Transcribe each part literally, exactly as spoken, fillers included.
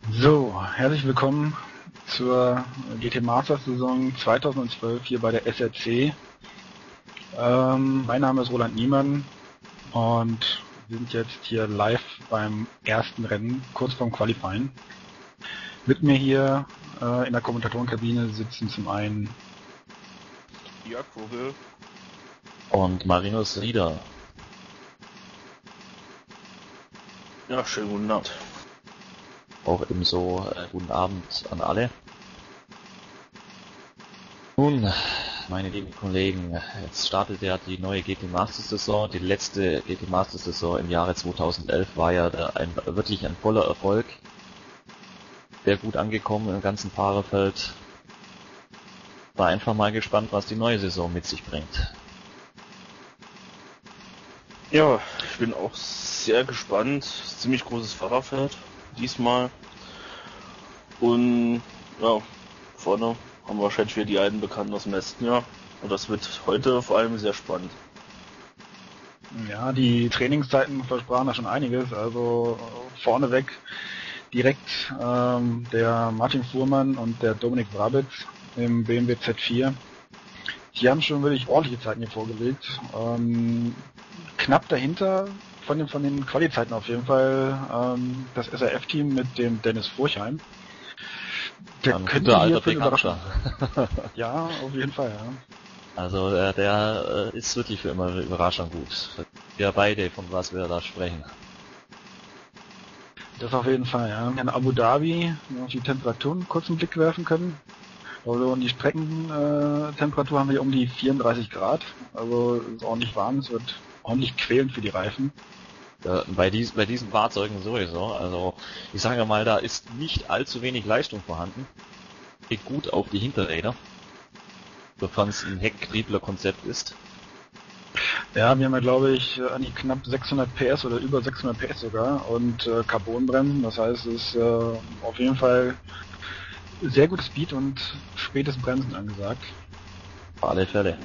So, herzlich willkommen zur G T Masters Saison zweitausendzwölf hier bei der S R C. Ähm, mein Name ist Roland Niemann und wir sind jetzt hier live beim ersten Rennen, kurz vorm Qualifying. Mit mir hier äh, in der Kommentatorenkabine sitzen zum einen Jörg Vogel und Marinus Rieder. Ja, schönen guten Abend. Auch ebenso äh, guten Abend an alle. Nun, meine lieben Kollegen, jetzt startet ja die neue G T Masters Saison. Die letzte G T Masters Saison im Jahre zweitausendelf war ja ein, wirklich ein voller Erfolg. Sehr gut angekommen im ganzen Fahrerfeld. War einfach mal gespannt, was die neue Saison mit sich bringt. Ja, ich bin auch sehr gespannt. Ziemlich großes Fahrerfeld diesmal. Und ja, vorne haben wir wahrscheinlich wieder die alten Bekannten aus dem letzten Jahr. Und das wird heute vor allem sehr spannend. Ja, die Trainingszeiten versprachen da schon einiges. Also vorneweg direkt ähm, der Martin Fuhrmann und der Dominik Wrabitz im B M W Z vier. Die haben schon wirklich ordentliche Zeiten hier vorgelegt. Ähm, knapp dahinter von den, von den Quali-Zeiten auf jeden Fall ähm, das S R F-Team mit dem Dennis Furchheim. Der Ein könnte guter hier alter für eine Überraschung. Bekannter. Ja, auf jeden Fall, ja. Also äh, der äh, ist wirklich für immer eine Überraschung gut. Wir beide, von was wir da sprechen. Das auf jeden Fall, ja. In Abu Dhabi auf die Temperaturen kurz einen Blick werfen können. Also die Streckentemperatur haben wir um die vierunddreißig Grad. Also ist ordentlich warm, es wird ordentlich quälend für die Reifen. Ja, bei, dies, bei diesen Fahrzeugen sowieso. Also ich sage mal, da ist nicht allzu wenig Leistung vorhanden. Geht gut auf die Hinterräder, sofern es ein Hecktriebler-Konzept ist. Ja, wir haben ja, glaube ich, an die knapp sechshundert P S oder über sechshundert P S sogar und äh, Carbonbremsen. Das heißt, es ist äh, auf jeden Fall sehr gutes Speed und spätes Bremsen angesagt. Auf alle Fälle.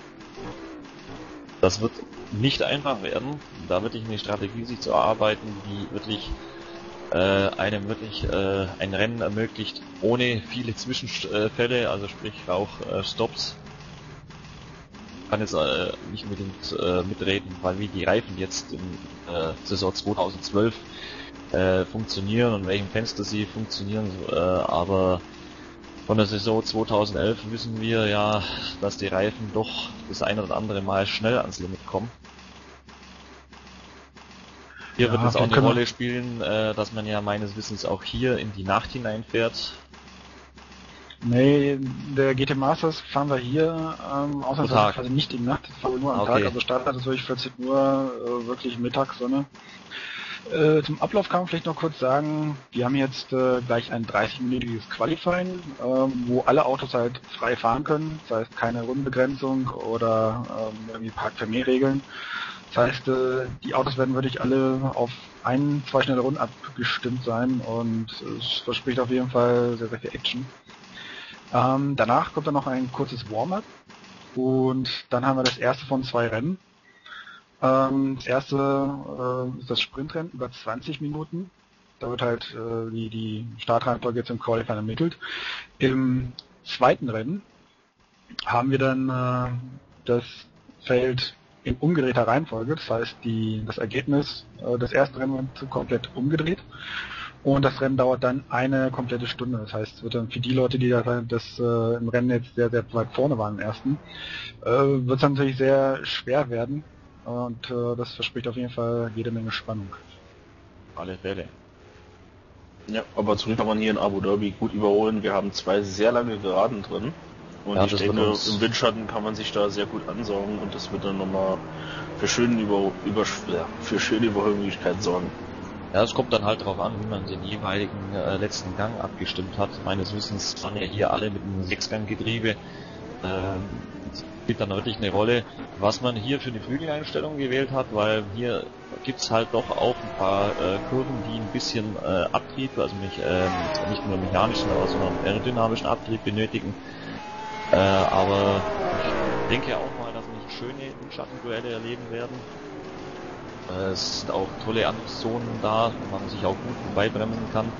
Das wird nicht einfach werden. Da wirklich eine Strategie sich zu erarbeiten, die wirklich äh, einem wirklich äh, ein Rennen ermöglicht, ohne viele Zwischenfälle, also sprich auch äh, Stops. Ich kann jetzt äh, nicht unbedingt äh, mitreden, weil wie die Reifen jetzt in äh, Saison zweitausendzwölf äh, funktionieren und in welchem Fenster sie funktionieren, äh, aber von der Saison zweitausendelf wissen wir ja, dass die Reifen doch das eine oder andere Mal schnell ans Limit kommen. Hier Ja, wird es auch eine können wir- Rolle spielen, äh, dass man ja meines Wissens auch hier in die Nacht hineinfährt. Nee, der G T Masters fahren wir hier ähm, ausnahmsweise Tag. quasi nicht in Nacht, fahren wir nur am Okay. Tag, also Startzeit ist wirklich vierzehn Uhr, äh, wirklich Mittagssonne. Äh, zum Ablauf kann man vielleicht noch kurz sagen, wir haben jetzt äh, gleich ein dreißig-minütiges Qualifying, äh, wo alle Autos halt frei fahren können, das heißt keine Rundenbegrenzung oder ähm, irgendwie Park-Für-Mehr-Regeln. Das heißt, äh, die Autos werden wirklich alle auf ein, zwei schnelle Runden abgestimmt sein und es verspricht auf jeden Fall sehr, sehr viel Action. Ähm, danach kommt dann noch ein kurzes Warm-up und dann haben wir das erste von zwei Rennen. Ähm, das erste äh, ist das Sprintrennen über zwanzig Minuten. Da wird halt äh, die, die Startreihenfolge jetzt im Qualifying ermittelt. Im zweiten Rennen haben wir dann äh, das Feld in umgedrehter Reihenfolge. Das heißt, die, das Ergebnis äh, des ersten Rennens wird komplett umgedreht. Und das Rennen dauert dann eine komplette Stunde. Das heißt, es wird dann für die Leute, die da das äh, im Rennen jetzt sehr, sehr weit vorne waren im ersten, äh, wird es natürlich sehr schwer werden. Und äh, das verspricht auf jeden Fall jede Menge Spannung. Auf alle Fälle. Ja, aber zurück kann man hier in Abu Dhabi gut überholen. Wir haben zwei sehr lange Geraden drin. Und Ja, ich das denke, wird uns- im Windschatten kann man sich da sehr gut ansaugen und das wird dann nochmal für schöne, Über über ja, für schöne Überholmöglichkeiten sorgen. Ja, es kommt dann halt darauf an, wie man den jeweiligen äh, letzten Gang abgestimmt hat. Meines Wissens waren ja hier alle mit einem Sechsganggetriebe. Ähm, spielt dann wirklich eine Rolle, was man hier für eine Flügeleinstellung gewählt hat, weil hier gibt's halt doch auch ein paar äh, Kurven, die ein bisschen äh, Abtrieb, also nicht, äh, nicht nur mechanischen, aber sondern aerodynamischen Abtrieb benötigen. Äh, aber ich denke auch mal, dass wir schöne Windschattenduelle erleben werden. Äh, es sind auch tolle Antriebszonen da, wo man sich auch gut vorbeibremsen kann.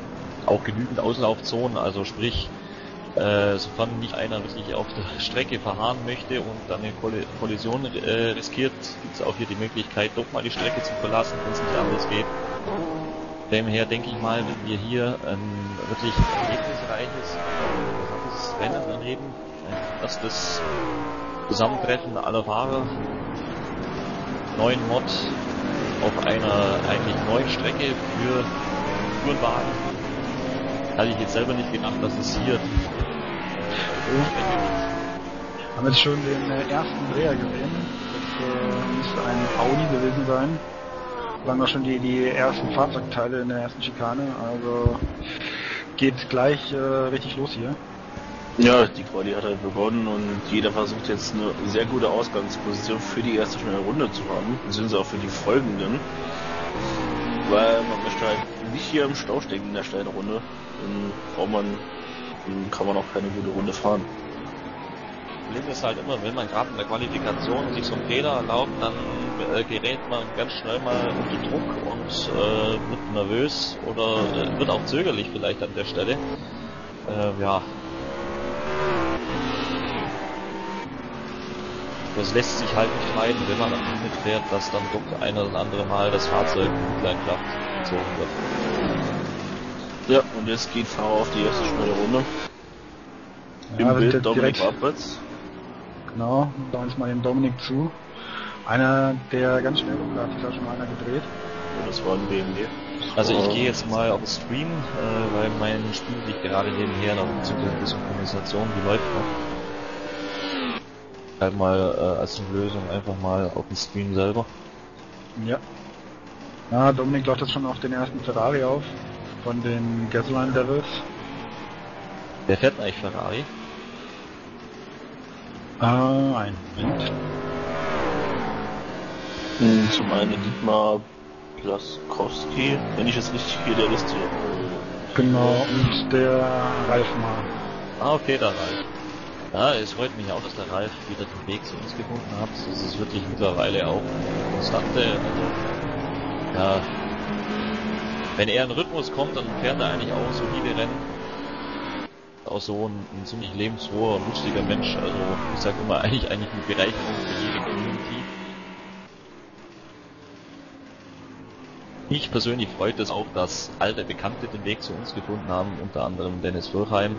auch genügend Auslaufzonen, also sprich, äh, sofern nicht einer wirklich auf der Strecke verharren möchte und dann eine Koll- Kollision äh, riskiert, gibt es auch hier die Möglichkeit, doch mal die Strecke zu verlassen, wenn es nicht anders geht. Daher denke ich mal, wenn wir hier ein wirklich ergebnisreiches, interessantes Rennen erleben, ein erstes Zusammentreffen aller Fahrer, neuen Mod auf einer eigentlich neuen Strecke für Tourenwagen. Hatte ich jetzt selber nicht gedacht, dass es hier Strecke gibt. Haben jetzt schon den äh, ersten Dreher gesehen. Das äh, müsste ein Audi gewesen sein. Waren wir schon die, die ersten Fahrzeugteile in der ersten Schikane. Also geht gleich äh, richtig los hier. Ja, die Quali hat halt begonnen und jeder versucht jetzt eine sehr gute Ausgangsposition für die erste schnelle Runde zu haben, beziehungsweise auch für die folgenden. Weil man möchte halt nicht hier im Stau stecken in der schnellen Runde. Dann braucht man, dann kann man auch keine gute Runde fahren. Problem ist halt immer, wenn man gerade in der Qualifikation sich so einen Fehler erlaubt, dann äh, gerät man ganz schnell mal unter Druck und äh, wird nervös oder äh, wird auch zögerlich vielleicht an der Stelle. Äh, ja. Das lässt sich halt nicht meiden, wenn man mitfährt, dass dann doch ein oder andere Mal das Fahrzeug mit kleinen Kraft gezogen wird. Ja, und jetzt geht Fahrer auf die erste schnelle Runde. Ja, Im Bild direkt- Dominik Abwärts. Genau, da uns mal den Dominik zu. Einer, der ganz schnell war, hat sich da schon mal einer gedreht. Ja, das war ein B M W. Also ich gehe jetzt mal auf den Stream, äh, weil mein Spiel liegt gerade nebenher noch bezüglich der Synchronisation, die läuft noch. Halt mal äh, als Lösung einfach mal auf den Stream selber. Ja. Ja, Dominik läuft jetzt schon auf den ersten Ferrari auf. Von den Gasoline Devils. Wer fährt eigentlich Ferrari? Äh, ein Moment. Hm, Zum einen Dietmar Blaskowski, wenn ich jetzt richtig hier der Liste habe. Genau, und der Ralf mal. Ah, okay, der Ralf. Ja, es freut mich auch, dass der Ralf wieder den Weg zu uns gefunden hat. Das ist wirklich mittlerweile auch eine Konstante. Also, ja, wenn er in Rhythmus kommt, dann fährt er eigentlich auch solide Rennen. Auch so ein, ein ziemlich lebensfroher und lustiger Mensch. Also ich sag immer, eigentlich eigentlich eine Bereicherung für jede Community. Mich persönlich freut es auch, dass alte Bekannte den Weg zu uns gefunden haben, unter anderem Dennis Fürchheim.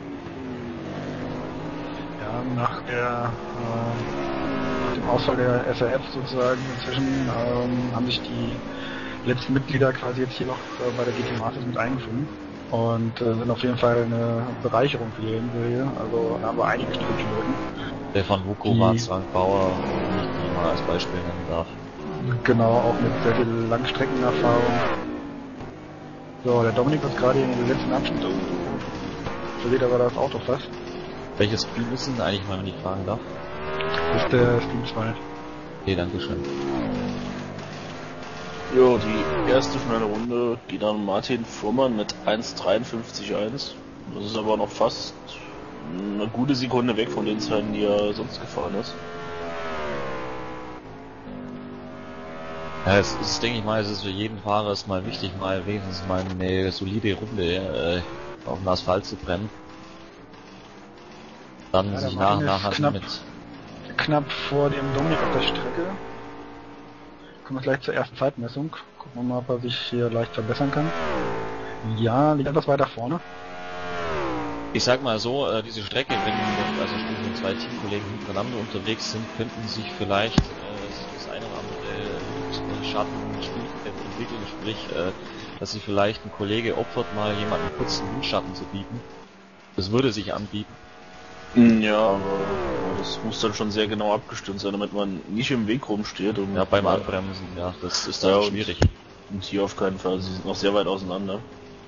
Ja, nach der, äh, dem Ausfall der S R F sozusagen inzwischen ähm, haben sich die letzten Mitglieder quasi jetzt hier noch äh, bei der G T Masters mit eingefunden und äh, sind auf jeden Fall eine Bereicherung für die Rennserie. Also da haben wir einige Stückchen. Stefan Vukovac, Frank Bauer, wenn ich die mal als Beispiel nennen darf. Genau, auch mit sehr viel Langstreckenerfahrung. So, der Dominik ist gerade in den letzten Abschnitt. Verliert aber das Auto fast. Welches Spiel ist denn eigentlich mal, wenn ich fragen darf? Das ist der Steam zwei. Okay, dankeschön. Jo, die erste schnelle Runde geht an Martin Fuhrmann mit eins dreiundfünfzig eins. Das ist aber noch fast eine gute Sekunde weg von den Zeiten, die er sonst gefahren ist. Ja, es ist, denke ich mal, es ist für jeden Fahrer erstmal wichtig, mal wenigstens mal eine solide Runde äh, auf dem Asphalt zu brennen. Dann Ja, sich der nach Martin und ist nach knapp, mit... knapp vor dem Dominik auf der Strecke. Kommen wir gleich zur ersten Zeitmessung. Gucken wir mal, ob er sich hier leicht verbessern kann. Ja, liegt etwas weiter vorne. Ich sag mal so, äh, diese Strecke, wenn also sprich, wenn zwei Teamkollegen hintereinander unterwegs sind, könnten sich vielleicht äh, das eine oder andere Schattenspielfeld entwickeln, sprich, äh, dass sich vielleicht ein Kollege opfert, mal jemanden kurz einen Windschatten zu bieten. Das würde sich anbieten. Ja, aber das muss dann schon sehr genau abgestimmt sein, damit man nicht im Weg rumsteht. Und Ja, beim Anbremsen, ja, das ist dann Ja, und- schwierig. Und hier auf keinen Fall, sie sind noch sehr weit auseinander.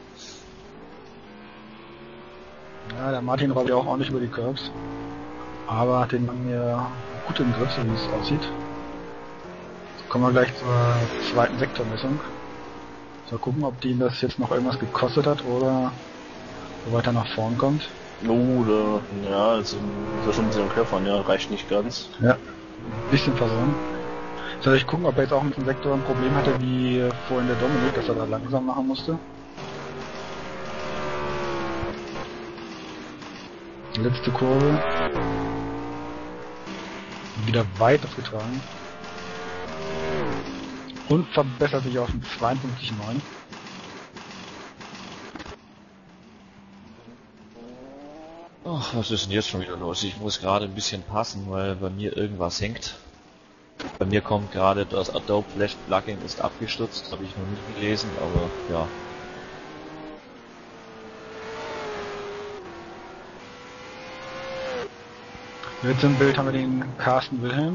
Ja, der Martin rollt ja auch ordentlich über die Curbs. Aber hat den Mann hier gut im Griff, so wie es aussieht. Kommen wir gleich zur zweiten Sektormessung. So, gucken, ob die das jetzt noch irgendwas gekostet hat oder so weiter nach vorn kommt. Oh, da, ja, also, ist ja schon ein bisschen Körpern, ja, reicht nicht ganz. Ja, ein bisschen verloren. Soll ich gucken, ob er jetzt auch mit dem Sektor ein Problem hatte, wie vorhin der Dominik, dass er da langsam machen musste? Letzte Kurve. Wieder weit aufgetragen. Und verbessert sich auf den zweiundfünfzig Komma neun. Ach, was ist denn jetzt schon wieder los? Ich muss gerade ein bisschen passen, weil bei mir irgendwas hängt. Bei mir kommt gerade das Adobe Flash Plugin ist abgestürzt, habe ich noch nicht gelesen, aber ja. Jetzt im Bild haben wir den Carsten Wilhelm,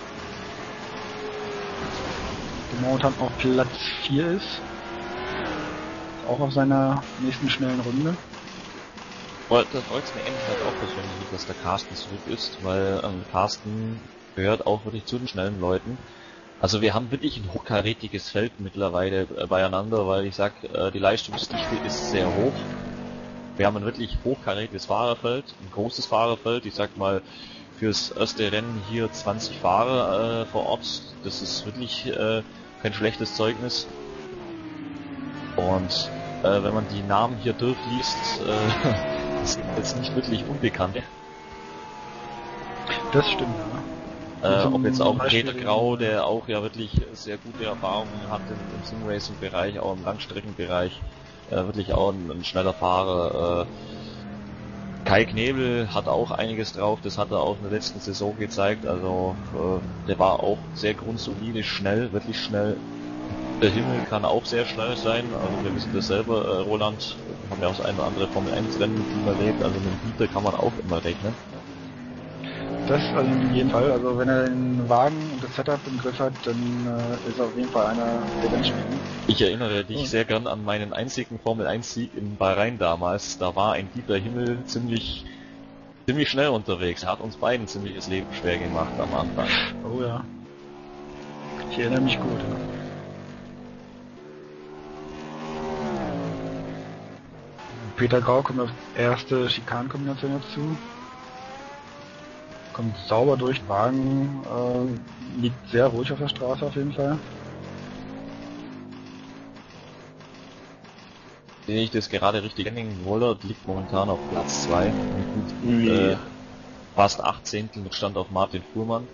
der momentan auf Platz vier ist. Auch auf seiner nächsten schnellen Runde. Da freut es mir endlich halt auch persönlich nicht, dass der Carsten zurück ist, weil ähm, Carsten gehört auch wirklich zu den schnellen Leuten. Also wir haben wirklich ein hochkarätiges Feld mittlerweile äh, beieinander, weil ich sag, äh, die Leistungsdichte ist sehr hoch. Wir haben ein wirklich hochkarätiges Fahrerfeld, ein großes Fahrerfeld. Ich sag mal, fürs erste Rennen hier zwanzig Fahrer äh, vor Ort. Das ist wirklich äh, kein schlechtes Zeugnis. Und äh, wenn man die Namen hier durchliest, äh, das sind jetzt nicht wirklich Unbekannte. Das stimmt, ja. Äh, ob jetzt auch Peter Grau, der auch ja wirklich sehr gute Erfahrungen hat im, im Simracing-Bereich, auch im Langstreckenbereich, äh, wirklich auch ein, ein schneller Fahrer. Äh, Kai Knebel hat auch einiges drauf, das hat er auch in der letzten Saison gezeigt, also äh, der war auch sehr grundsolide, schnell, wirklich schnell. Der Himmel kann auch sehr schnell sein, also wir wissen das selber, äh, Roland, wir haben ja auch das eine oder andere Formel eins Rennen mit ihm erlebt, also mit dem Dieter kann man auch immer rechnen. Das also in jedem Fall, also wenn er den Wagen und das Setup im Griff hat, dann äh, ist er auf jeden Fall einer der Rennspielen. Ich erinnere dich oh. sehr gern an meinen einzigen Formel eins Sieg in Bahrain damals, da war ein Dieter Himmel ziemlich ziemlich schnell unterwegs, er hat uns beiden ziemliches Leben schwer gemacht am Anfang. Oh ja, ich erinnere mich gut. Ja. Peter Grau kommt auf erste Schikanenkombination dazu. Kommt sauber durch, Wagen äh, liegt sehr ruhig auf der Straße auf jeden Fall. Sehe ich das gerade richtig? Henning Wollert liegt momentan auf Platz zwei mit mhm. äh, fast acht Zehntel mit Stand auf Martin Fuhrmann.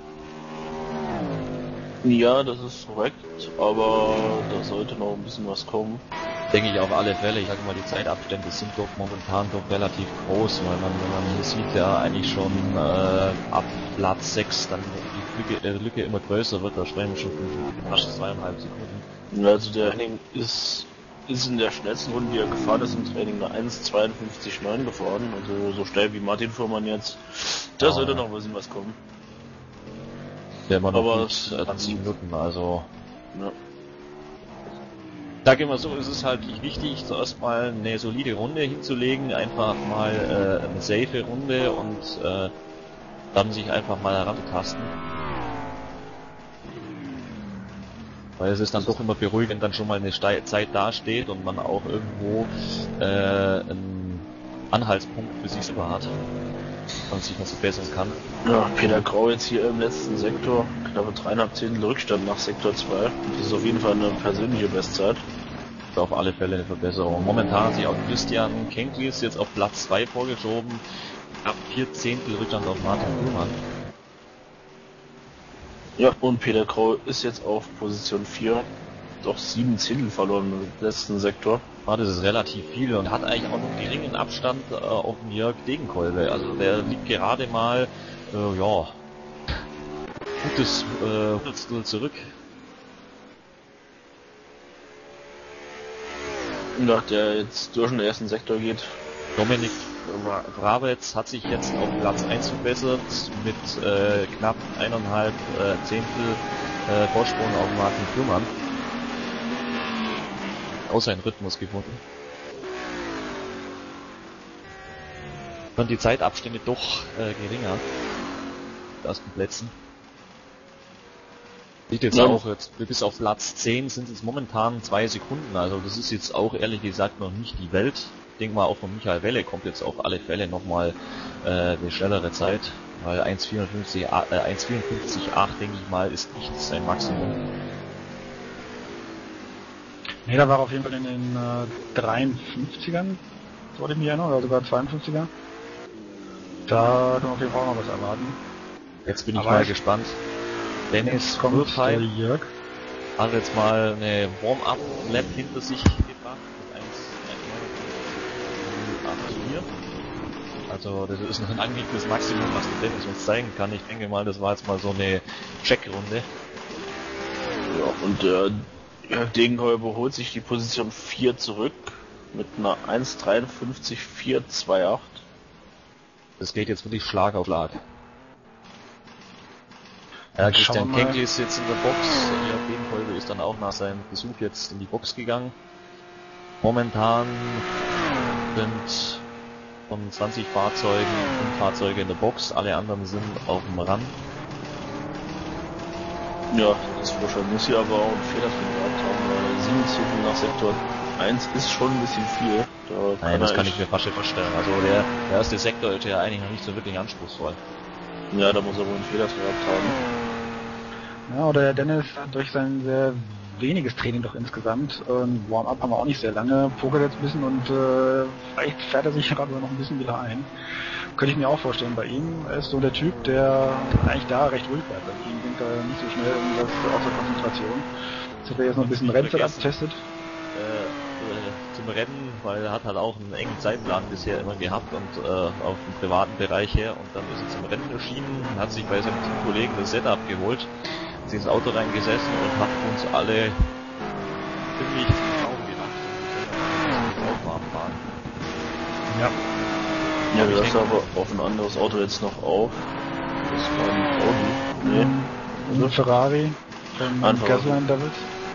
Ja, das ist korrekt, aber da sollte noch ein bisschen was kommen. Denke ich auf alle Fälle. Ich sage mal, die Zeitabstände sind doch momentan doch relativ groß, weil man, wenn man hier sieht, ja eigentlich schon äh, ab Platz sechs dann die Lücke, äh, Lücke immer größer wird, da sprechen wir schon von fast zweieinhalb Sekunden. Also der Henning ist, ist in der schnellsten Runde, die er gefahren ist, im Training eine eins zweiundfünfzig Komma neun gefahren, also so schnell wie Martin Fuhrmann jetzt. Da ah. sollte noch ein bisschen was kommen. Ja, immer noch aber gut, zwanzig Minuten, also... Ja. Sag immer so, es ist halt wichtig, zuerst mal eine solide Runde hinzulegen, einfach mal äh, eine safe Runde und äh, dann sich einfach mal herantasten. Weil es ist dann doch immer beruhigend, wenn dann schon mal eine Ste- Zeit dasteht und man auch irgendwo äh, einen Anhaltspunkt für sich selber hat, und sich was verbessern kann. Ja, Peter Grau jetzt hier im letzten Sektor, knappe dreieinhalb Zehntel Rückstand nach Sektor zwei. Das ist auf jeden Fall eine persönliche Bestzeit. Auf alle Fälle eine Verbesserung. Momentan hat sich auch Christian Kenklis jetzt auf Platz zwei vorgeschoben. Ab vier Zehntel Rückstand auf Martin Fuhrmann. Ja, und Peter Grau ist jetzt auf Position vier. Doch sieben Zehntel verloren im letzten Sektor. Ja, das ist relativ viel und hat eigentlich auch noch geringen Abstand äh, auf den Jörg Degenkolbe. Also der liegt gerade mal, äh, ja, gutes äh, Hundertstel zurück. Ja, der jetzt durch den ersten Sektor geht. Dominik Bravets hat sich jetzt auf Platz eins verbessert mit äh, knapp eineinhalb äh, Zehntel äh, Vorsprung auf Martin Fuhrmann. Auch seinen Rhythmus gefunden. Und die Zeitabstände doch äh, geringer. Die ersten Plätzen. Sieht jetzt ja auch jetzt bis auf Platz zehn sind es momentan zwei Sekunden, also das ist jetzt auch ehrlich gesagt noch nicht die Welt. Ich denke mal auch von Michael Welle kommt jetzt auf alle Fälle nochmal äh, eine schnellere Zeit, weil eins vierundfünfzig Komma acht denke ich mal ist nicht sein Maximum. Ne, da war auf jeden Fall in den äh, dreiundfünfzigern, so ich mich erinnere, oder sogar zweiundfünfziger. Da können wir auf jeden Fall auch noch was erwarten. Jetzt bin ich Aber mal ich- gespannt. Dennis Jetzt kommt der Würfheim Jörg. hat jetzt mal eine Warm-Up-Lap hinter sich gebracht mit eins Komma acht vier. Also das ist noch ein angelegtes Maximum, was der Dennis uns zeigen kann. Ich denke mal, das war jetzt mal so eine Checkrunde. Ja, und der Jörg Degenkolber holt sich die Position vier zurück mit einer eins Komma dreiundfünfzig vier zwei acht. Das geht jetzt wirklich Schlag auf Schlag. Ja, Schauen Christian wir mal. Kenkli ist jetzt in der Box. Jörg Degenkolber ist dann auch nach seinem Besuch jetzt in die Box gegangen. Momentan sind von zwanzig Fahrzeugen fünf Fahrzeuge in der Box, alle anderen sind auf dem Rand. Ja, das wahrscheinlich muss hier aber auch einen Fehler drin gehabt haben, weil sieben Züge nach Sektor eins ist schon ein bisschen viel. Da Nein, das er kann echt- ich mir fast nicht vorstellen. Also der, der erste Sektor ist ja eigentlich noch nicht so wirklich anspruchsvoll. Ja, da muss er wohl einen Fehler drin gehabt haben. Ja, oder der Dennis hat durch sein sehr weniges Training doch insgesamt. Ähm, Warm-up haben wir auch nicht sehr lange, pokert jetzt ein bisschen und äh, vielleicht fährt er sich gerade noch ein bisschen wieder ein. Könnte ich mir auch vorstellen bei ihm. Er ist so der Typ, der eigentlich da recht ruhig bleibt. Bei ihm denkt er nicht so schnell irgendwas außer Konzentration. Jetzt hat er jetzt noch ein bisschen Rennzeit abgetestet. Äh, äh, zum Rennen, weil er hat halt auch einen engen Zeitplan bisher immer gehabt und äh, auf dem privaten Bereich her, und dann ist er zum Rennen erschienen, hat sich bei seinem Teamkollegen das Setup geholt, ist ins Auto reingesessen und hat uns alle ziemlich zum Schauen gemacht und wir können auch mal abfahren. Ja. Ja, Aber wir ich lassen aber auf ein anderes Auto jetzt noch auf. Das war ein Audi. Nee. Also Ferrari von Einfach. Gasoline Devils.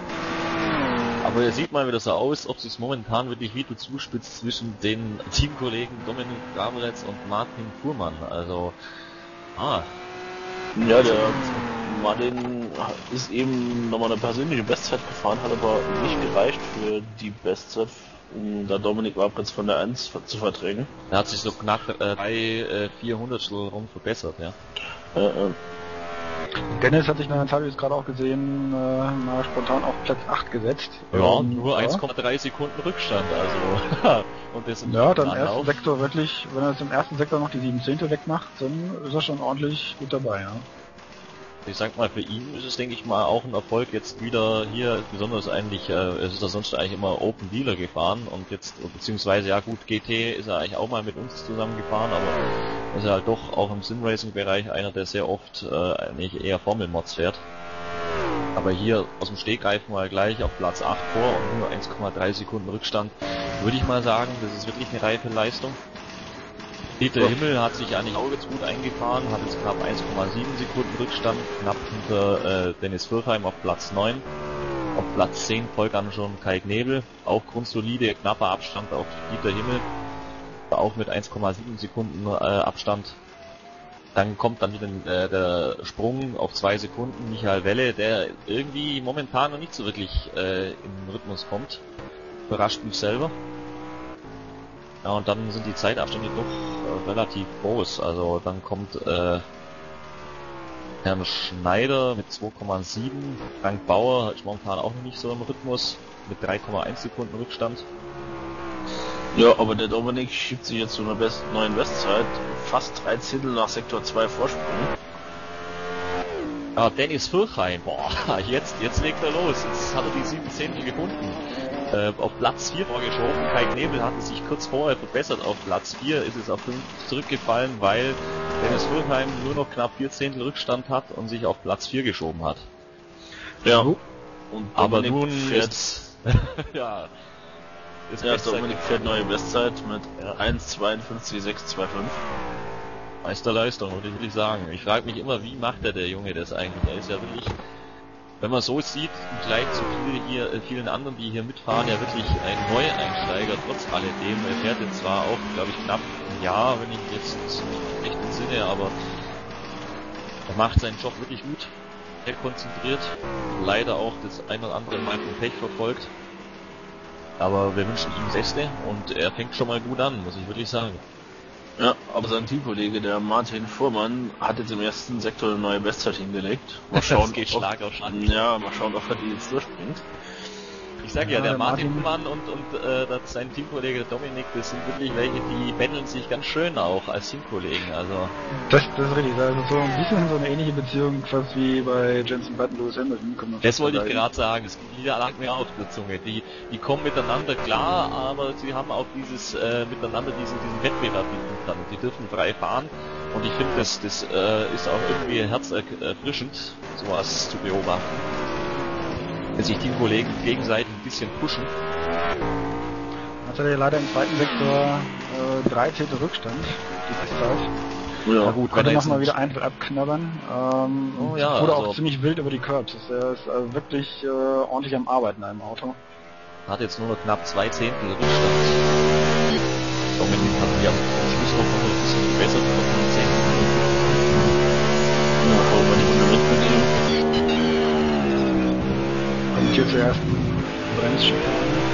Aber er sieht mal wieder so aus, ob sich momentan wirklich wieder zuspitzt zwischen den Teamkollegen Dominik Gaberetz und Martin Fuhrmann. Also, ah, Ja, der Martin ist eben nochmal eine persönliche Bestzeit gefahren, hat aber nicht gereicht für die Bestzeit, um da Dominik Gaberetz von der eins zu verdrängen. er hat sich so knapp äh, drei, äh, vierhundertstel rum verbessert, ja. Äh, äh, Dennis hat sich nach der Zeit, wie ich es gerade auch gesehen, äh, mal spontan auf Platz acht gesetzt. Ja, Ähm, nur ja. eins Komma drei Sekunden Rückstand, also. Und das im Ja, dann im Anlauf. ersten Sektor wirklich, wenn er jetzt im ersten Sektor noch die sieben Zehntel wegmacht, dann ist er schon ordentlich gut dabei, ja. Ich sag mal, für ihn ist es, denke ich mal, auch ein Erfolg jetzt wieder hier, besonders eigentlich, äh, es ist er sonst eigentlich immer Open Dealer gefahren und jetzt, beziehungsweise, ja gut, G T ist er eigentlich auch mal mit uns zusammen gefahren, aber ist er halt doch auch im Sim-Racing-Bereich einer, der sehr oft äh, eigentlich eher Formel-Mods fährt. Aber hier aus dem Stegreif mal gleich auf Platz acht vor und nur eins Komma drei Sekunden Rückstand, würde ich mal sagen, das ist wirklich eine reife Leistung. Dieter Himmel hat sich eigentlich auch jetzt gut eingefahren, hat jetzt knapp eins Komma sieben Sekunden Rückstand, knapp hinter äh, Dennis Würfheim auf Platz neun. Auf Platz zehn folgt dann schon Kai Knebel, auch grundsolide, knapper Abstand auf Dieter Himmel, auch mit eins Komma sieben Sekunden äh, Abstand. Dann kommt dann wieder äh, der Sprung auf zwei Sekunden, Michael Welle, der irgendwie momentan noch nicht so wirklich äh, in den Rhythmus kommt. Überrascht mich selber. Ja, und dann sind die Zeitabstände doch äh, relativ groß. Also dann kommt äh, Herrn Schneider mit zwei Komma sieben, Frank Bauer ist momentan auch noch nicht so im Rhythmus mit drei Komma eins Sekunden Rückstand. ja, aber der Dominik schiebt sich jetzt zu einer Best neuen Bestzeit, fast drei Zehntel nach Sektor zwei Vorsprung. Ja, Dennis Fürchheim, boah, jetzt, jetzt legt er los. Jetzt hat er die sieben Zehntel gefunden. Äh, auf Platz vier vorgeschoben. Kai Knebel hatte sich kurz vorher verbessert auf Platz vier, ist es auf fünf zurückgefallen, weil Dennis Fürchheim nur noch knapp vier Zehntel Rückstand hat und sich auf Platz vier geschoben hat. Ja. So. Und Aber Dominik nun fährt, ist, ja, ist ja, Bestzeit Dominik fährt neue Bestzeit mit Ja. eins Komma zweiundfünfzig sechs zwei fünf. Meisterleistung, würde ich wirklich sagen. Ich frage mich immer, wie macht der, der Junge das eigentlich? Er ist ja wirklich, wenn man so sieht, im Vergleich zu viele hier, äh, vielen anderen, die hier mitfahren, ja wirklich ein Neueinsteiger, trotz alledem. Er fährt jetzt zwar auch, glaube ich, knapp ein Jahr, wenn ich jetzt recht entsinne, aber er macht seinen Job wirklich gut, sehr konzentriert, leider auch das ein oder andere Mal vom Pech verfolgt. Aber wir wünschen ihm das Beste und er fängt schon mal gut an, muss ich wirklich sagen. Ja, aber sein Teamkollege, der Martin Fuhrmann, hat jetzt im ersten Sektor eine neue Bestzeit hingelegt. Mal schauen, Das geht ob, Schlag auf Schlag. Ja, mal schauen, ob er die jetzt durchbringt. Ich sag ja, Ja, der der Martin Martin- Mann und, und äh, das, sein Teamkollege der Dominik, das sind wirklich welche, die bändeln sich ganz schön auch als Teamkollegen. Also Das, das ist richtig. Also so ein bisschen so eine ähnliche Beziehung fast wie bei Jenson Button und Lewis Hamilton. kann man das fast wollte ich vergleichen. gerade sagen, es lag mir auch auf der Zunge. Die, die kommen miteinander klar, aber sie haben auch dieses äh, miteinander diesen, diesen Wettbewerb miteinander. Die dürfen frei fahren und ich finde, das, das äh, ist auch irgendwie herzerfrischend, sowas zu beobachten. Wenn sich Teamkollegen gegenseitig ein bisschen pushen. Jetzt hat er leider im zweiten Sektor äh, drei Zehntel Rückstand. Die Bestzeit. Ja, Na gut, wenn Konnte er jetzt nochmal nicht- wieder einfach abknabbern. Ähm, Oh und ja, wurde also- auch ziemlich wild über die Curbs. Das ist, er ist also wirklich äh, ordentlich am Arbeiten in einem Auto. hat jetzt nur noch knapp zwei Zehntel Rückstand. Dominik hat ja am Schluss noch mal ein bisschen gebessert, noch mal zehn Zehntel. Ja, wollen wir die Runde mitnehmen. Kommt hier zuerst ein Bremsschiffer.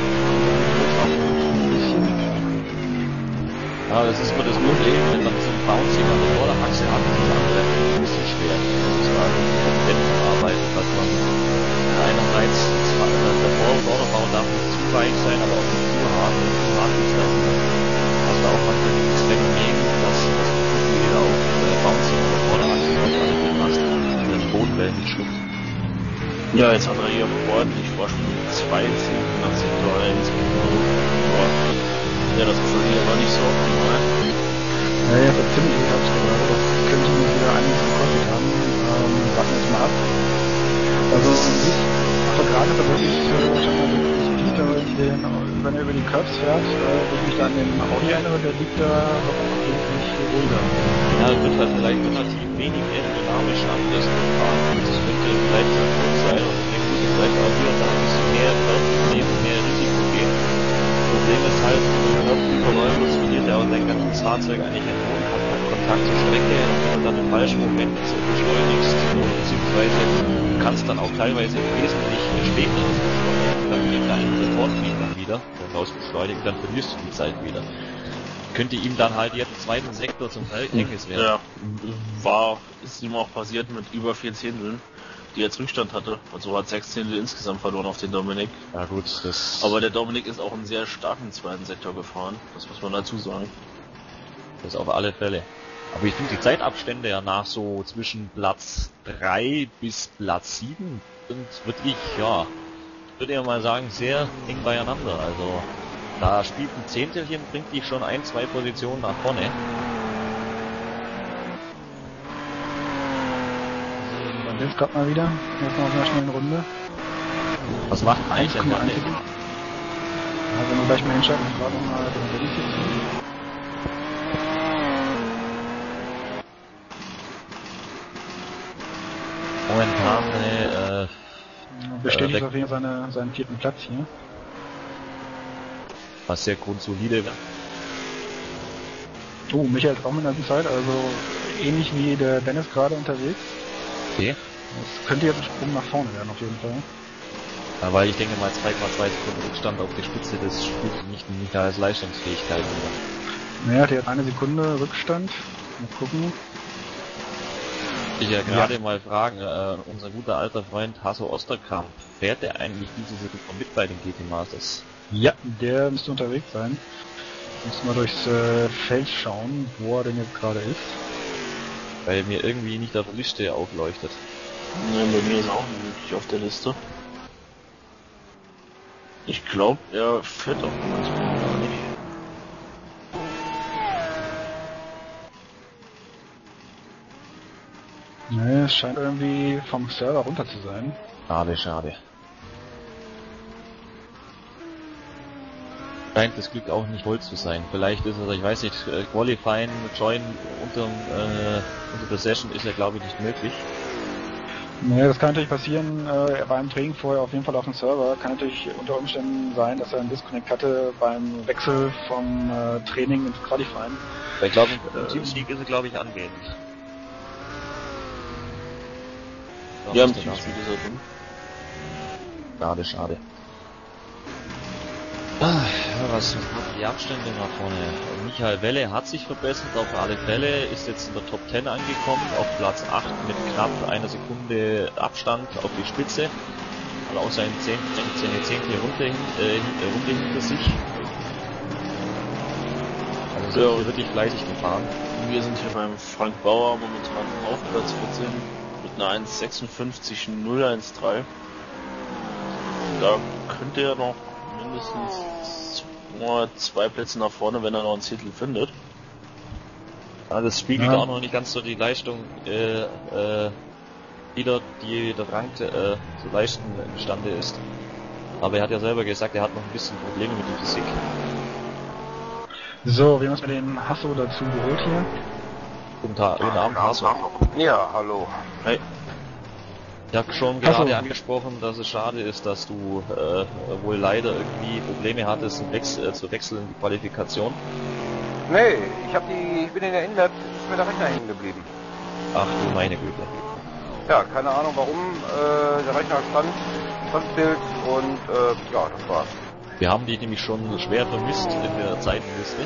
Ja, das ist immer das Problem, wenn man so ein Bouncing an der Vorderachse hat, ist das andere ein bisschen schwer. Das war ein Rennen arbeitet, dass man einerseits zwar der Vor- Vorderbau darf nicht zu weich sein, aber auch nicht zu hart und zu hart ist das. Also auch manchmal dieses Phänomen, dass das wieder auf äh, Bouncing an der Vorderachse macht, den Bodenwellen nicht schluckt. Ja, jetzt hat er hier ordentlich Vorsprung. Zwei Zehntel nach Sektor eins. Ja, das ist hier aber nicht so optimal. Ja, jetzt hat ziemlich gut abgebaut. Das könnte mir wieder einiges gekostet haben. Ähm, warten wir jetzt mal ab. Also, aber gerade hat er wirklich äh, schon mal den Speed, aber in den, wenn er über die Curbs fährt, äh, wo ich mich da an den Audi erinnere, der liegt da doch auch wesentlich ruhiger. Ja, wird halt vielleicht relativ wenig aerodynamisch anders gefahren. Das könnte vielleicht ein Grund sein und deswegen muss es vielleicht auch hier und da ein bisschen mehr Körper nehmen, mehr Risiko gehen. Problem ist halt, Körperüberräumen, das verliert ja auch sein ganzes Fahrzeug eigentlich einen hohen Kontakt zur Strecke und wenn du dann im falschen Moment so beschleunigst, beziehungsweise du kannst dann auch teilweise wesentlich später beschleunigen, dann geht dein Rekordflieg dann wieder, wenn du beschleunigen, dann verlierst du die Zeit wieder. Könnte ihm dann halt jetzt im zweiten Sektor zum Verhältnis werden. Ja, war, ist ihm auch passiert mit über vier Zehnteln, die jetzt Rückstand hatte. Und so hat sechs Zehntel insgesamt verloren auf den Dominik. Ja gut, das... Aber der Dominik ist auch einen sehr starken zweiten Sektor gefahren. Das muss man dazu sagen. Das auf alle Fälle. Aber ich finde die Zeitabstände ja nach so zwischen Platz drei bis Platz sieben sind wirklich, ja, ich würde ja mal sagen, sehr eng beieinander. Also da spielt ein Zehntelchen, bringt dich schon ein, zwei Positionen nach vorne. Und jetzt gerade mal wieder. Jetzt noch auf einer schnellen Runde. Was macht eigentlich der Guck mal, Mann? Antigen. Ja, wenn wir gleich mal hinschalten, ich gerade mal den Rennen zu ziehen. Momentan eine, äh, Bestätigt äh, auf jeden Fall seine, seinen vierten Platz hier. was sehr grundsolide wäre. Oh, Michael ist auch mit der Zeit, also ähnlich wie der Dennis gerade unterwegs. Okay. Das könnte jetzt ein Sprung nach vorne werden, auf jeden Fall. Ja, weil ich denke mal zwei Komma zwei Sekunden Rückstand auf die Spitze, das spielt nicht, nicht als Leistungsfähigkeit wieder. Naja, der hat eine Sekunde Rückstand. Mal gucken. Ich ja gerade ja. mal fragen, äh, unser guter alter Freund Hasso Osterkamp, fährt der eigentlich diese Saison mit bei den G T Masters? Ja, der müsste unterwegs sein. Muss mal durchs äh, Feld schauen, wo er denn jetzt gerade ist. Weil mir irgendwie nicht auf der Liste aufleuchtet. Ja, bei mir ist auch nicht auf der Liste. Ich glaube, er fährt auch manchmal gar nicht. Ne, es scheint irgendwie vom Server runter zu sein. Schade, schade. Scheint das Glück auch nicht voll zu sein. Vielleicht ist er, ich weiß nicht, Qualifying, Join unter, äh, unter der Session ist ja glaube ich nicht möglich. Naja, das kann natürlich passieren. Äh, er war im Training vorher auf jeden Fall auf dem Server. Kann natürlich unter Umständen sein, dass er einen Disconnect hatte beim Wechsel vom äh, Training ins Qualifying. Ich glaube, im äh, Teamspeak ist er glaube ich anwesend. Ja, im Teamspeak ist er drin. Schade, schade. Ah, ja, was macht die Abstände nach vorne? Michael Welle hat sich verbessert, auf alle Fälle, ist jetzt in der Top zehn angekommen, auf Platz acht mit knapp einer Sekunde Abstand auf die Spitze. wohl auch seine zehnte, seine zehnte Runde, äh, Runde hinter sich. Also Ja. sind wir wirklich fleißig gefahren. Wir sind hier beim Frank Bauer momentan auf Platz vierzehn mit einer eins sechsundfünfzig null eins drei. Da könnte er noch mindestens zwei Plätze nach vorne, wenn er noch einen Titel findet. Ja, das spiegelt Ja. auch noch nicht ganz so die Leistung äh, äh, wieder, die der Frank äh, zu leisten imstande ist. Aber er hat ja selber gesagt, er hat noch ein bisschen Probleme mit der Physik. So, wir haben uns mit dem Hasso dazu geholt hier. Guten Tag, guten Abend, Hasso. Ja, hallo. Hey, Ich habe schon Hasso. gerade angesprochen, dass es schade ist, dass du äh, wohl leider irgendwie Probleme hattest im Wechsel, äh, zu wechseln in die Qualifikation. Nee, ich hab die, ich bin in der Innenstadt, ist mir der Rechner hängen geblieben. Ach du meine Güte. Ja, keine Ahnung warum, äh, der Rechner stand, Standbild und, äh, ja, das war's. Wir haben die nämlich schon schwer vermisst in der Zeitenliste.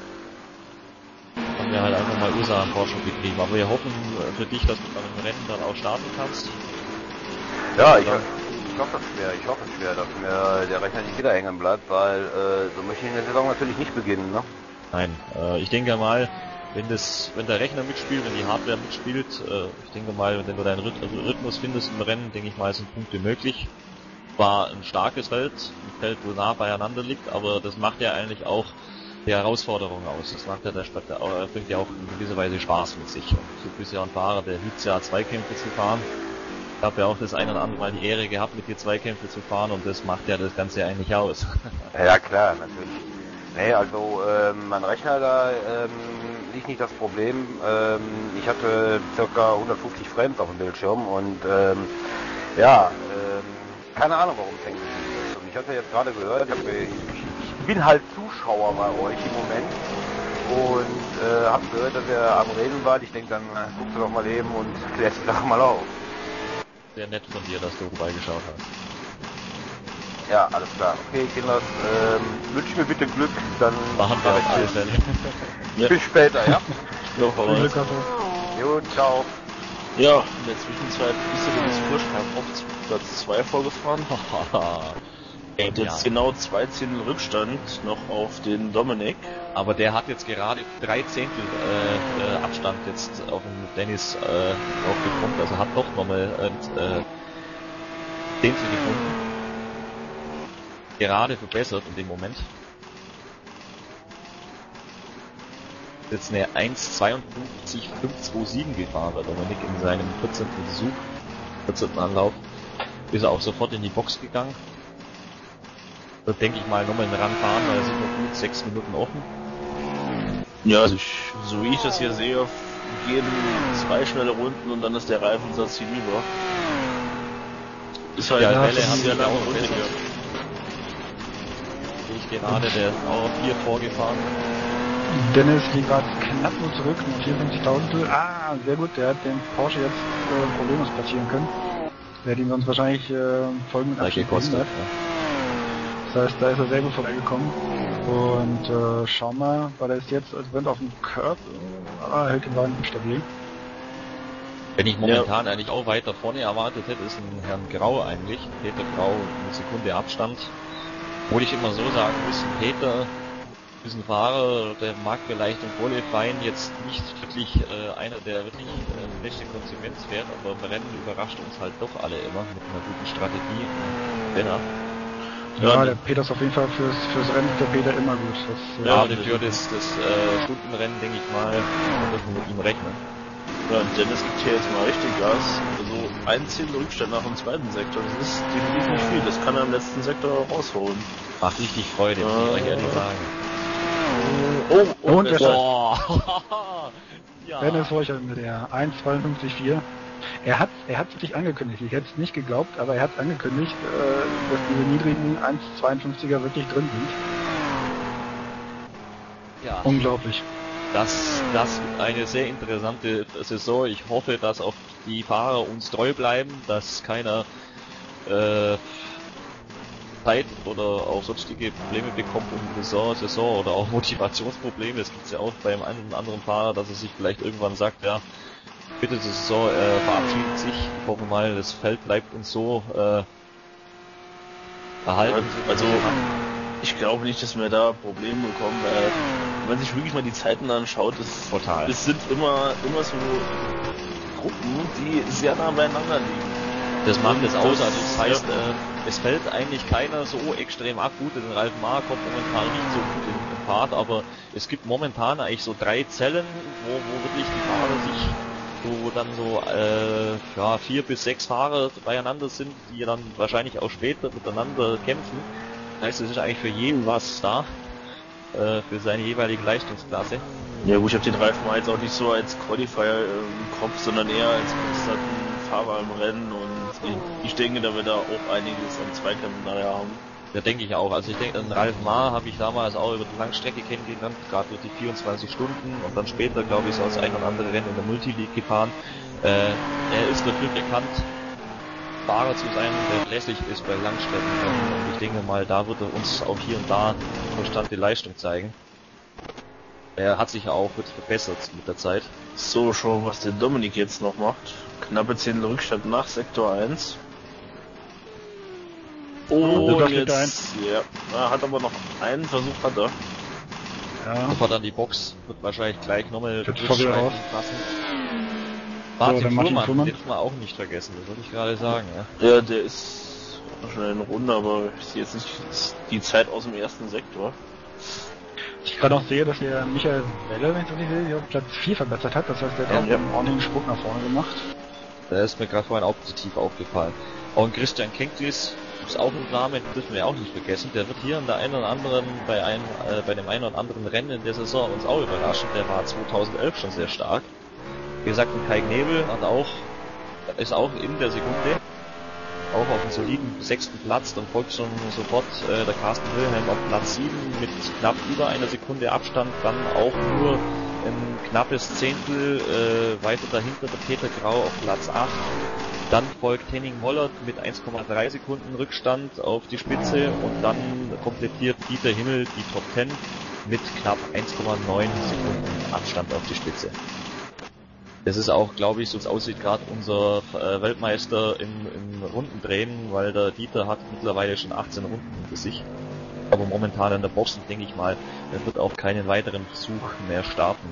Haben wir halt einfach mal Ursachenforschung betrieben. Aber wir hoffen für dich, dass du bei dem Rennen dann auch starten kannst. Ja, ich, ich hoffe es schwer, ich hoffe es schwer, dass mir der Rechner nicht wieder hängen bleibt, weil, äh, so möchte ich in der Saison natürlich nicht beginnen, ne? Nein, äh, ich denke mal, wenn das, wenn der Rechner mitspielt, wenn die Hardware mitspielt, äh, ich denke mal, wenn du deinen Rhyth- Rhythmus findest im Rennen, denke ich mal, sind Punkte möglich. War ein starkes Feld, ein Feld, wo nah beieinander liegt, aber das macht ja eigentlich auch die Herausforderung aus. Das macht ja der Stadt, äh, bringt ja auch in gewisser Weise Spaß mit sich. Du bist ja ein Fahrer, der liebt ja Zweikämpfe zu fahren. Ich habe ja auch das eine oder andere Mal die Ehre gehabt, mit dir Zweikämpfe zu fahren und das macht ja das Ganze eigentlich aus. Ja, klar, natürlich. Nee, also, ähm, mein Rechner da, ähm, liegt nicht das Problem. Ähm, ich hatte ca. hundertfünfzig Frames auf dem Bildschirm und, ähm, ja, ähm, keine Ahnung, warum es hängen geblieben ist. Und ich hatte jetzt gerade gehört, ich, hab, ich, ich bin halt Zuschauer bei euch im Moment und äh, habe gehört, dass ihr am Reden wart. Ich denke, dann äh, guckst du doch mal eben und klärst die Sache mal auf. Sehr nett von dir, dass du vorbeigeschaut hast. Ja, alles klar. Okay, Kinders, ähm, wünsch mir bitte Glück, dann Machen wir mach auf alle ich Fälle. Ja. bis später, ja? ja, Viel aber Glück, Hasso. Jo, ciao. ja, in der Zwischenzeit ist er Dennis Furschmann auf Platz zwei vorgefahren. Und jetzt Ja. genau zwei Zehntel Rückstand noch auf den Dominik. Aber der hat jetzt gerade drei Zehntel äh, äh, Abstand jetzt auf den Dennis äh, aufgekommen, also hat doch nochmal äh, äh, Zehntel gefunden. Gerade verbessert in dem Moment. Jetzt eine eins zweiundfünfzig fünf zwei sieben gefahren, der Dominik in seinem vierzehnten Versuch, vierzehnten Anlauf. Ist er auch sofort in die Box gegangen. Wird, denke ich mal, nochmal einen Run fahren, weil er sind noch gut sechs Minuten offen. Ja, also ich, so wie ich das hier sehe, gehen zwei schnelle Runden und dann ist der Reifensatz hinüber. Ist halt Ja, eine Welle haben sehr wir lange auch Runde besser. hier. Sehe ich gerade, der ist auch vier vorgefahren. Dennis liegt gerade knapp nur zurück, nur vierundfünfzigtausend. Ah, sehr gut, der hat den Porsche jetzt äh, problemlos platzieren können. Der hat ihn sonst wahrscheinlich äh, folgenden Gleich Abschnitt gekostet. behindert. Das heißt, da ist er sehr gut vorbeigekommen. Und äh, schau mal, weil er ist jetzt als Wind auf dem Curb, äh, ah, hält den Wagen stabil. Wenn ich momentan ja. eigentlich auch weiter vorne erwartet hätte, ist ein Herrn Grau eigentlich, Peter Grau, eine Sekunde Abstand. Obwohl ich immer so sagen muss, Peter ist ein Fahrer, der mag vielleicht im Qualifying jetzt nicht wirklich äh, einer, der wirklich äh, beste Konsequenz fährt, aber im Rennen überrascht uns halt doch alle immer mit einer guten Strategie. Renner. Ja, Ja, der Peter ist auf jeden Fall fürs, fürs Rennen ist der Peter immer gut. Das, äh, Ja, Ja, für das, das äh, Stundenrennen, denke ich mal, dürfen wir mit ihm rechnen. Ja, und Dennis gibt hier jetzt mal richtig Gas. Also ein Zehntel Rückstand nach dem zweiten Sektor, das ist definitiv nicht viel. Das kann er im letzten Sektor rausholen. Macht richtig Freude, muss ich euch Ja. ehrlich sagen. Oh, oh, Und der Boah! Ja. Dennis Horcher mit der eins zweiundfünfzig vier. Er hat er hat wirklich angekündigt, ich hätte es nicht geglaubt, aber er hat angekündigt, äh, dass diese niedrigen eins zweiundfünfziger wirklich drin sind. Ja. Unglaublich. Das, das wird eine sehr interessante Saison. Ich hoffe, dass auch die Fahrer uns treu bleiben, dass keiner äh, Zeit oder auch sonstige Probleme bekommt um die Saison, Saison oder auch Motivationsprobleme. Das gibt es ja auch beim einen oder anderen Fahrer, dass er sich vielleicht irgendwann sagt, ja, bitte die Saison äh, verabschiedet sich. Ich hoffe mal, das Feld bleibt uns so äh, Verhalten. Also, ich glaube nicht, dass wir da Probleme bekommen, weil wenn man sich wirklich mal die Zeiten anschaut, es, Total. es sind immer, immer so Gruppen, die sehr nah beieinander liegen. Das macht es aus, Das- also das heißt, ja. äh, es fällt eigentlich keiner so extrem ab. Gut, den Ralf Mahr kommt momentan nicht so gut in den Fahrt, aber es gibt momentan eigentlich so drei Zellen, wo, wo wirklich die Fahrer sich, wo dann so äh, ja, vier bis sechs Fahrer beieinander sind, die dann wahrscheinlich auch später miteinander kämpfen. Das heißt, es ist eigentlich für jeden was da, äh, für seine jeweilige Leistungsklasse. Ja gut, ich habe den Ralf mal jetzt auch nicht so als Qualifier im Kopf, sondern eher als konstanten Fahrer im Rennen und ich, ich denke, da wird er auch einiges an Zweikämpfen nachher haben. Ja, denke ich auch. Also ich denke, den Ralf Mahr habe ich damals auch über die Langstrecke kennengelernt, gerade durch die vierundzwanzig Stunden und dann später, glaube ich, so das ein oder andere Rennen in der Multileague gefahren. Äh, er ist dafür bekannt, Fahrer zu sein, der verlässlich ist bei Langstrecken. Und ich denke mal, da wird er uns auch hier und da konstante Leistung zeigen. Er hat sich ja auch wirklich verbessert mit der Zeit. So, schauen, was der Dominik jetzt noch macht. Knappe zehn Rückstand nach Sektor eins. Oh, das und geht jetzt, ja, er hat aber noch einen Versuch, hat er. Ja. Bevor dann die Box wird wahrscheinlich gleich nochmal Jetzt vor wieder raus. lassen. So, Martin der Martin Fuhrmann, Fuhrmann. den dürfen wir auch nicht vergessen, das wollte ich gerade sagen. Ja. Ja, der ist schon in Runde, aber ich sehe jetzt nicht die Zeit aus dem ersten Sektor. Ich gerade auch sehe, dass der Michael Welle, wenn ich das nicht sehe, auf Platz vier verbessert hat. Das heißt, der hat Ja, auch ja. einen ordentlichen Sprung nach vorne gemacht. Der ist mir gerade vorhin auch positiv aufgefallen. Und Christian Kenklis ist auch ein Name, den dürfen wir auch nicht vergessen. Der wird hier an der einen oder anderen, bei einem, äh, bei dem einen oder anderen Rennen in der Saison uns auch überraschen. Der war zweitausendelf schon sehr stark. Wie gesagt, ein Kai Knebel hat auch, ist auch in der Sekunde, auch auf einem soliden sechsten Platz. Dann folgt schon sofort äh, der Carsten Wilhelm auf Platz sieben mit knapp über einer Sekunde Abstand. Dann auch nur ein knappes Zehntel äh, weiter dahinter der Peter Grau auf Platz acht. Dann folgt Henning Mollert mit eins Komma drei Sekunden Rückstand auf die Spitze und dann komplettiert Dieter Himmel die Top zehn mit knapp eins Komma neun Sekunden Abstand auf die Spitze. Das ist auch, glaube ich, so es aussieht, gerade unser äh, Weltmeister im, im Rundendrehen, weil der Dieter hat mittlerweile schon achtzehn Runden hinter sich. Aber momentan in der Boxen, denke ich mal, er wird auch keinen weiteren Versuch mehr starten.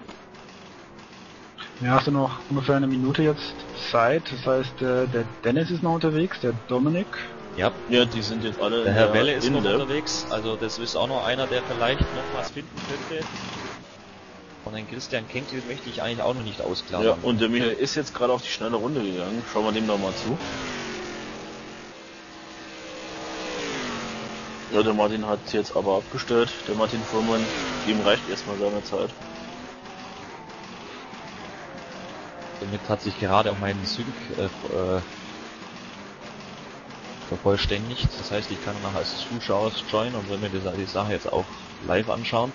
Ja, hast du noch ungefähr eine Minute jetzt Zeit. Das heißt, äh, der Dennis ist noch unterwegs, der Dominik. Ja, Ja, die sind jetzt alle der in Herr Welle ist noch Inde. unterwegs, also das ist auch noch einer, der vielleicht noch was finden könnte. Von den Christian Kenkel möchte ich eigentlich auch noch nicht ausklammern. Ja, und der Michael ist jetzt gerade auf die schnelle Runde gegangen. Schauen wir dem doch mal zu. Ja, der Martin hat jetzt aber abgestellt. Der Martin Fuhrmann, ihm reicht erstmal seine Zeit. Damit hat sich gerade auch mein Sync äh, äh, vervollständigt. Das heißt, ich kann nachher als Zuschauer joinen und will mir die, die Sache jetzt auch live anschauen.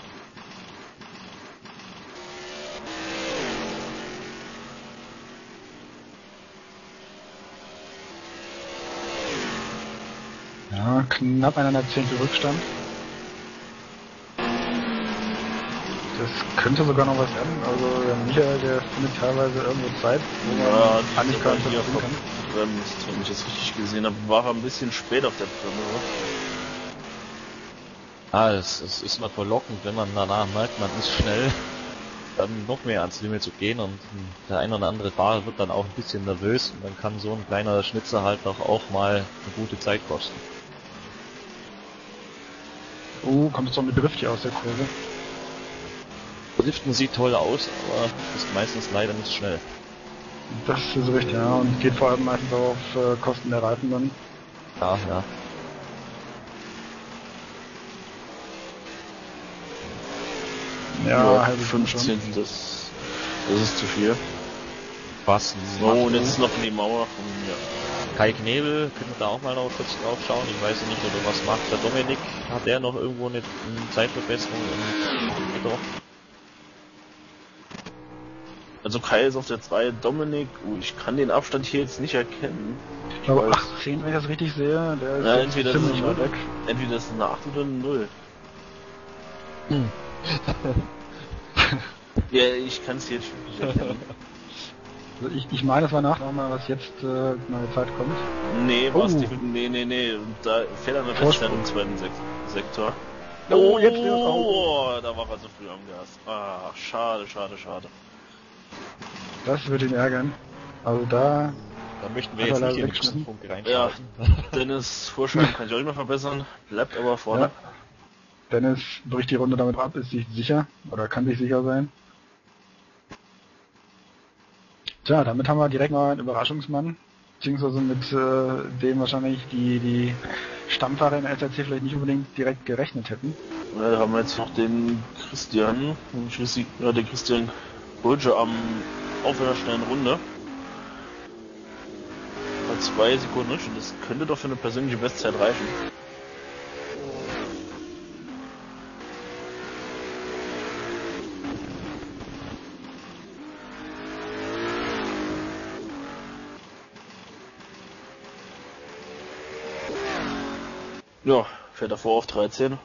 Ja, knapp eineinhalb Zehntel Rückstand. Das könnte sogar noch was werden. Also der Michael, der findet teilweise irgendwo Zeit, wo man Ja, eigentlich gar nicht hier verpassen kann. verbremst, wenn ich das richtig gesehen habe, war er ein bisschen spät auf der Bremse. Ah, es, es ist mal verlockend, wenn man danach merkt, man ist schnell, dann noch mehr ans Limit zu gehen und der ein oder andere Fahrer wird dann auch ein bisschen nervös und dann kann so ein kleiner Schnitzer halt doch auch mal eine gute Zeit kosten. Oh, kommt jetzt noch mit Drift hier aus der Kurve. Driften sieht toll aus, aber ist meistens leider nicht schnell. Das ist richtig, ja. Und geht vor allem meistens auch auf äh, Kosten der Reifen dann. Ja, ja. Ja, halbe Stunde fünfzehn, schon. das, das ist zu viel. Was? So, und jetzt noch in die Mauer. Und, ja. Kai Knebel, können wir da auch mal noch kurz drauf schauen. Ich weiß ja nicht, ob er was macht. Der Dominik, hat der noch irgendwo eine, eine Zeitverbesserung im Doch. Also Kai ist auf der zwei, Dominik, uh, ich kann den Abstand hier jetzt nicht erkennen. Ich glaube Weiß- achtzehn, wenn ich das richtig sehe. Der ist Ja, jetzt entweder das ziemlich ist weit weg. Entweder ist es eine acht oder eine null. Hm. Ja, ich kann es jetzt schon nicht erkennen. Also ich, ich meine, es war nach nochmal, was jetzt äh, neue Zeit kommt. Nee, Oh. Basti, nee, nee, nee. Da fehlt eine Festzeit im zweiten Sek Sektor. Oh, jetzt wird es Oh, da war er so früh am Gas. Ah, schade, schade, schade. Das wird ihn ärgern. Also da... Da möchten wir Hat jetzt er nicht in leider den weggeschnitten. Punkt Ja, reinschalten. Dennis Vorschein kann ich auch nicht mehr verbessern. Bleibt aber vorne. Ja. Dennis bricht die Runde damit ab, ist sich sicher oder kann sich sicher sein. Tja, damit haben wir direkt mal einen Überraschungsmann, beziehungsweise mit äh, dem wahrscheinlich die, die Stammfahrer in S R C vielleicht nicht unbedingt direkt gerechnet hätten. Ja, da haben wir jetzt noch den Christian, den, Schleswig, ja, den Christian Bulger am Aufwärmer schnellen Runde. Bei zwei Sekunden Rückstand. Das könnte doch für eine persönliche Bestzeit reichen. Ja, fährt davor auf dreizehn.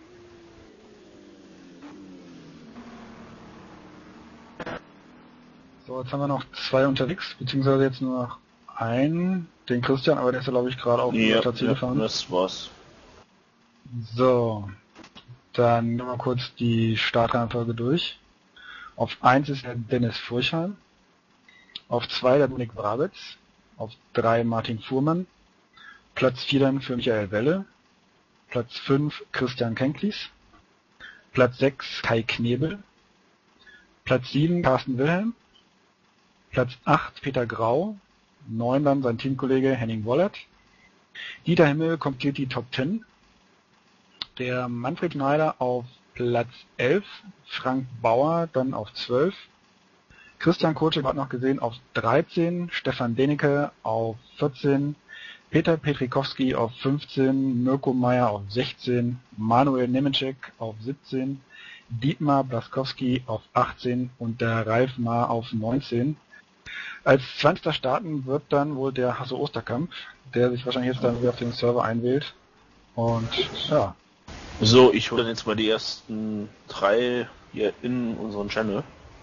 So, jetzt haben wir noch zwei unterwegs, beziehungsweise jetzt nur noch einen, den Christian, aber der ist ja glaube ich gerade auf Ja, der Ziel ja, gefahren. das war's. So, dann nehmen wir kurz die Startreihenfolge durch. Auf eins ist der Dennis Furchheim, auf zwei der Dominik Brabitz, auf drei Martin Fuhrmann, Platz vier dann für Michael Welle, Platz fünf Christian Kenklis, Platz sechs Kai Knebel, Platz sieben Carsten Wilhelm, Platz acht Peter Grau, neun dann sein Teamkollege Henning Wollert, Dieter Himmel komplettiert die Top zehn, der Manfred Schneider auf Platz elf, Frank Bauer dann auf zwölf, Christian Kurczyk hat noch gesehen auf dreizehn, Stefan Denecke auf vierzehn, Peter Petrikowski auf fünfzehn, Mirko Meyer auf sechzehn, Manuel Nemetschek auf siebzehn, Dietmar Blaskowski auf achtzehn und der Ralf Maar auf neunzehn. Als zwanzigster starten wird dann wohl der Hasso Osterkamp, der sich wahrscheinlich jetzt dann wieder auf den Server einwählt. Und ja. So, ich hole dann jetzt mal die ersten drei hier in unseren Channel.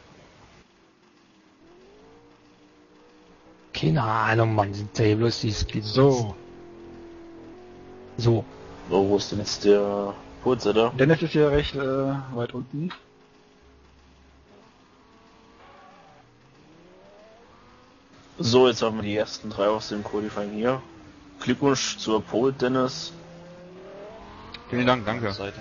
Keine Ahnung, Mann, sind ja bloß die Speeds. So, So. So, wo ist denn jetzt der Pulsader? Dennis ist hier recht äh, weit unten. So, jetzt haben wir die ersten drei aus dem Qualifying hier. Glückwunsch zur Pole, Dennis. Vielen Dank, danke. Seite.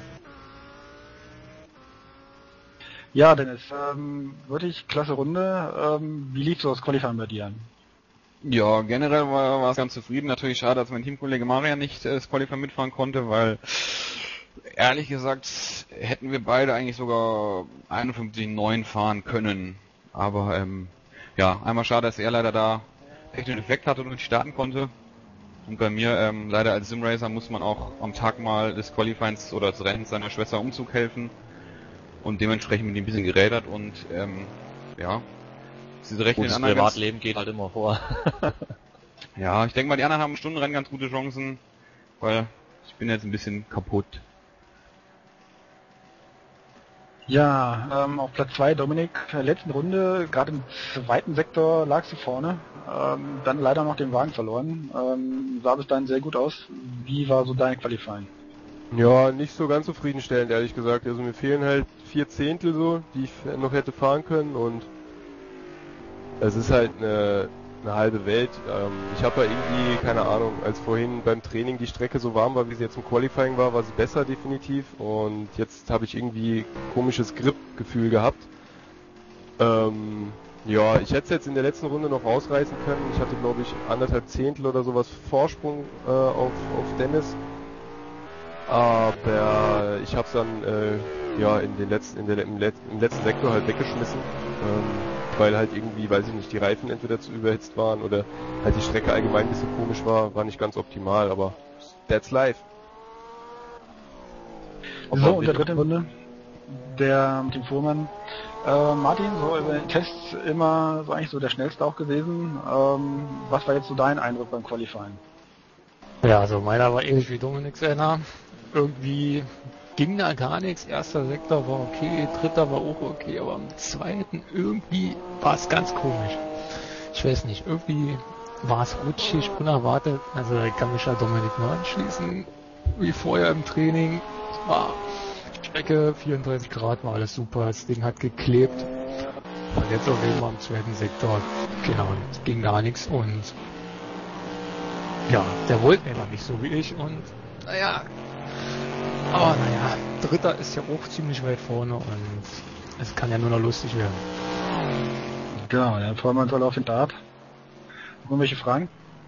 Ja, Dennis, ähm, wirklich klasse Runde. Ähm, wie lief so das Qualifying bei dir an? Ja, generell war, war es ganz zufrieden. Natürlich schade, dass mein Teamkollege Marian nicht äh, das Qualifying mitfahren konnte, weil ehrlich gesagt hätten wir beide eigentlich sogar einundfünfzig neun fahren können. Aber ähm, ja, einmal schade, dass er leider da technischen Defekt hatte und nicht starten konnte. Und bei mir ähm, leider als Simracer muss man auch am Tag mal des Qualifyings oder des Rennens seiner Schwester Umzug helfen. Und dementsprechend bin ich ein bisschen gerädert und ähm, ja, sie rechnen Gutes den anderen ganz, Privatleben geht halt immer vor. ja, ich denke mal, die anderen haben im Stundenrennen ganz gute Chancen, weil ich bin jetzt ein bisschen kaputt. Ja, ähm, auf Platz zwei Dominik, äh, letzten Runde, gerade im zweiten Sektor lagst du vorne, ähm, dann leider noch den Wagen verloren, ähm, sah bis dahin sehr gut aus. Wie war so dein Qualifying? Ja, nicht so ganz zufriedenstellend, ehrlich gesagt. Also mir fehlen halt vier Zehntel so, die ich noch hätte fahren können und es ist halt eine, eine halbe Welt. Ähm, ich habe ja irgendwie, keine Ahnung, als vorhin beim Training die Strecke so warm war, wie sie jetzt im Qualifying war, war sie besser definitiv und jetzt habe ich irgendwie komisches Grip-Gefühl gehabt. Ähm, ja, ich hätte es jetzt in der letzten Runde noch rausreißen können. Ich hatte, glaube ich, anderthalb Zehntel oder sowas Vorsprung äh, auf, auf Dennis. Aber ich habe es dann äh, ja in den letzten in der, im, Let im letzten Sektor halt weggeschmissen, ähm, weil halt irgendwie, weiß ich nicht, die Reifen entweder zu überhitzt waren oder halt die Strecke allgemein ein bisschen komisch war, war nicht ganz optimal, aber that's life. So, und der dritte Runde, der mit dem Fuhrmann. Äh, Martin, so über den Tests immer so eigentlich so der schnellste auch gewesen. Ähm, was war jetzt so dein Eindruck beim Qualifying? Ja, also meiner war ähnlich wie Dominiks einer. Irgendwie ging da gar nichts. Erster Sektor war okay, dritter war auch okay, aber im zweiten irgendwie war es ganz komisch. ich weiß nicht, irgendwie war es rutschig, unerwartet. Also ich kann mich ja Dominik nur anschließen, wie vorher im Training. Es war Strecke, vierunddreißig Grad, war alles super, das Ding hat geklebt. Und jetzt auf jeden Fall im zweiten Sektor, genau, es ging gar nichts und ja, der wollte einfach nicht so wie ich und naja, aber naja, Dritter ist ja auch ziemlich weit vorne und es kann ja nur noch lustig werden. Genau, dann freuen wir uns alle auf den Dart. Irgendwelche Fragen?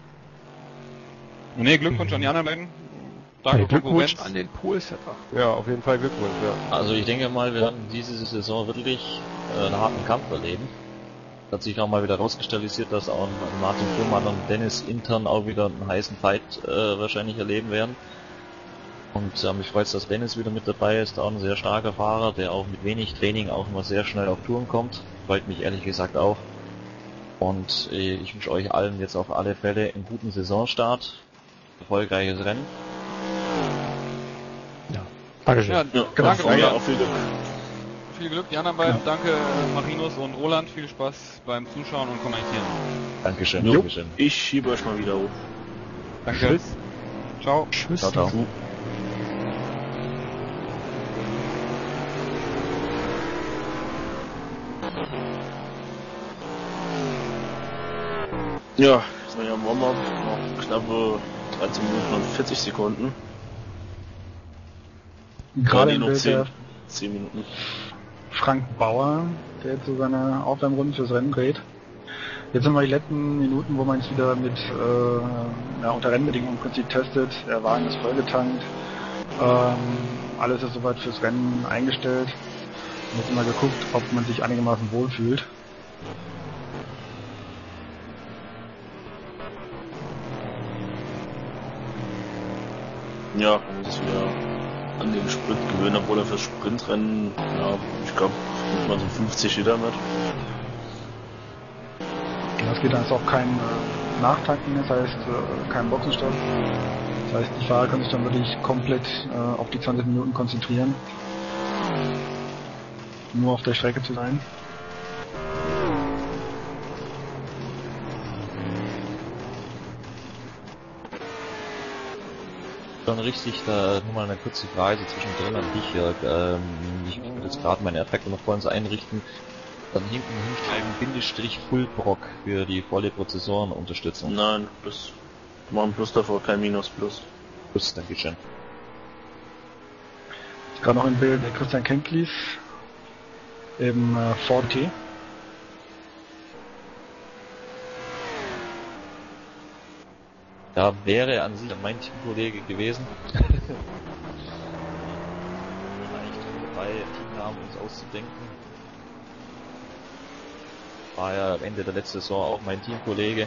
Nee, Glückwunsch an die anderen beiden. Danke, Danke, Glückwunsch Konkurrenz. an den Poolsetter. Ja, auf jeden Fall Glückwunsch, ja. Also ich denke mal, wir werden diese Saison wirklich äh, einen harten Kampf erleben. Hat sich auch mal wieder rauskristallisiert, dass auch Martin Fuhrmann und Dennis intern auch wieder einen heißen Fight äh, wahrscheinlich erleben werden. Und äh, mich freut es, dass Dennis wieder mit dabei ist, auch ein sehr starker Fahrer, der auch mit wenig Training auch immer sehr schnell auf Touren kommt. Freut mich ehrlich gesagt auch. Und äh, ich wünsche euch allen jetzt auf alle Fälle einen guten Saisonstart, erfolgreiches Rennen. Ja, Dankeschön. Ja, Ja, danke von mir euch. auch viel Glück. Viel Glück, die anderen beiden. Danke äh, Marinus und Roland. Viel Spaß beim Zuschauen und Kommentieren. Dankeschön. Jo, Dankeschön. ich schiebe euch mal wieder hoch. Danke. Tschüss. Ciao. Tschüss. Ciao, ciao. Ja, jetzt bin ich am Warm-up, noch knappe dreizehn Minuten und vierzig Sekunden. Gerade Nee, im noch Bild der zehn Minuten. Frank Bauer, der jetzt so seine Aufwärmrunden fürs Rennen dreht. Jetzt sind wir die letzten Minuten, wo man es wieder mit äh, ja, unter Rennbedingungen im Prinzip testet. Der Wagen ist vollgetankt. Ähm, alles ist soweit fürs Rennen eingestellt. Jetzt mal geguckt, ob man sich einigermaßen wohlfühlt. Ja, man muss sich wieder an den Sprit gewöhnen, obwohl er fürs Sprintrennen, ja, ich glaube, mal so fünfzig Liter mit. Es geht dann auch kein äh, Nachtanken, das heißt äh, kein Boxenstopp. Das heißt, die Fahrer können sich dann wirklich komplett äh, auf die zwanzig Minuten konzentrieren. Nur auf der Strecke zu sein. Dann richtig, da nur mal eine kurze Frage zwischendrin an dich, Jörg. Ähm, ich will jetzt gerade meine Effekte noch vor uns einrichten. Dann hinten hinschreiben Bindestrich Fullbrock für die volle Prozessorenunterstützung. Nein, plus, machen Plus davor, kein Minus, Plus. Plus, Dankeschön. Gerade noch im Bild der Christian Kenklis im äh, Ford T. Ja, wäre an sich mein Teamkollege gewesen. Wahrscheinlich dabei, Teamnamen uns auszudenken. War ja am Ende der letzten Saison auch mein Teamkollege.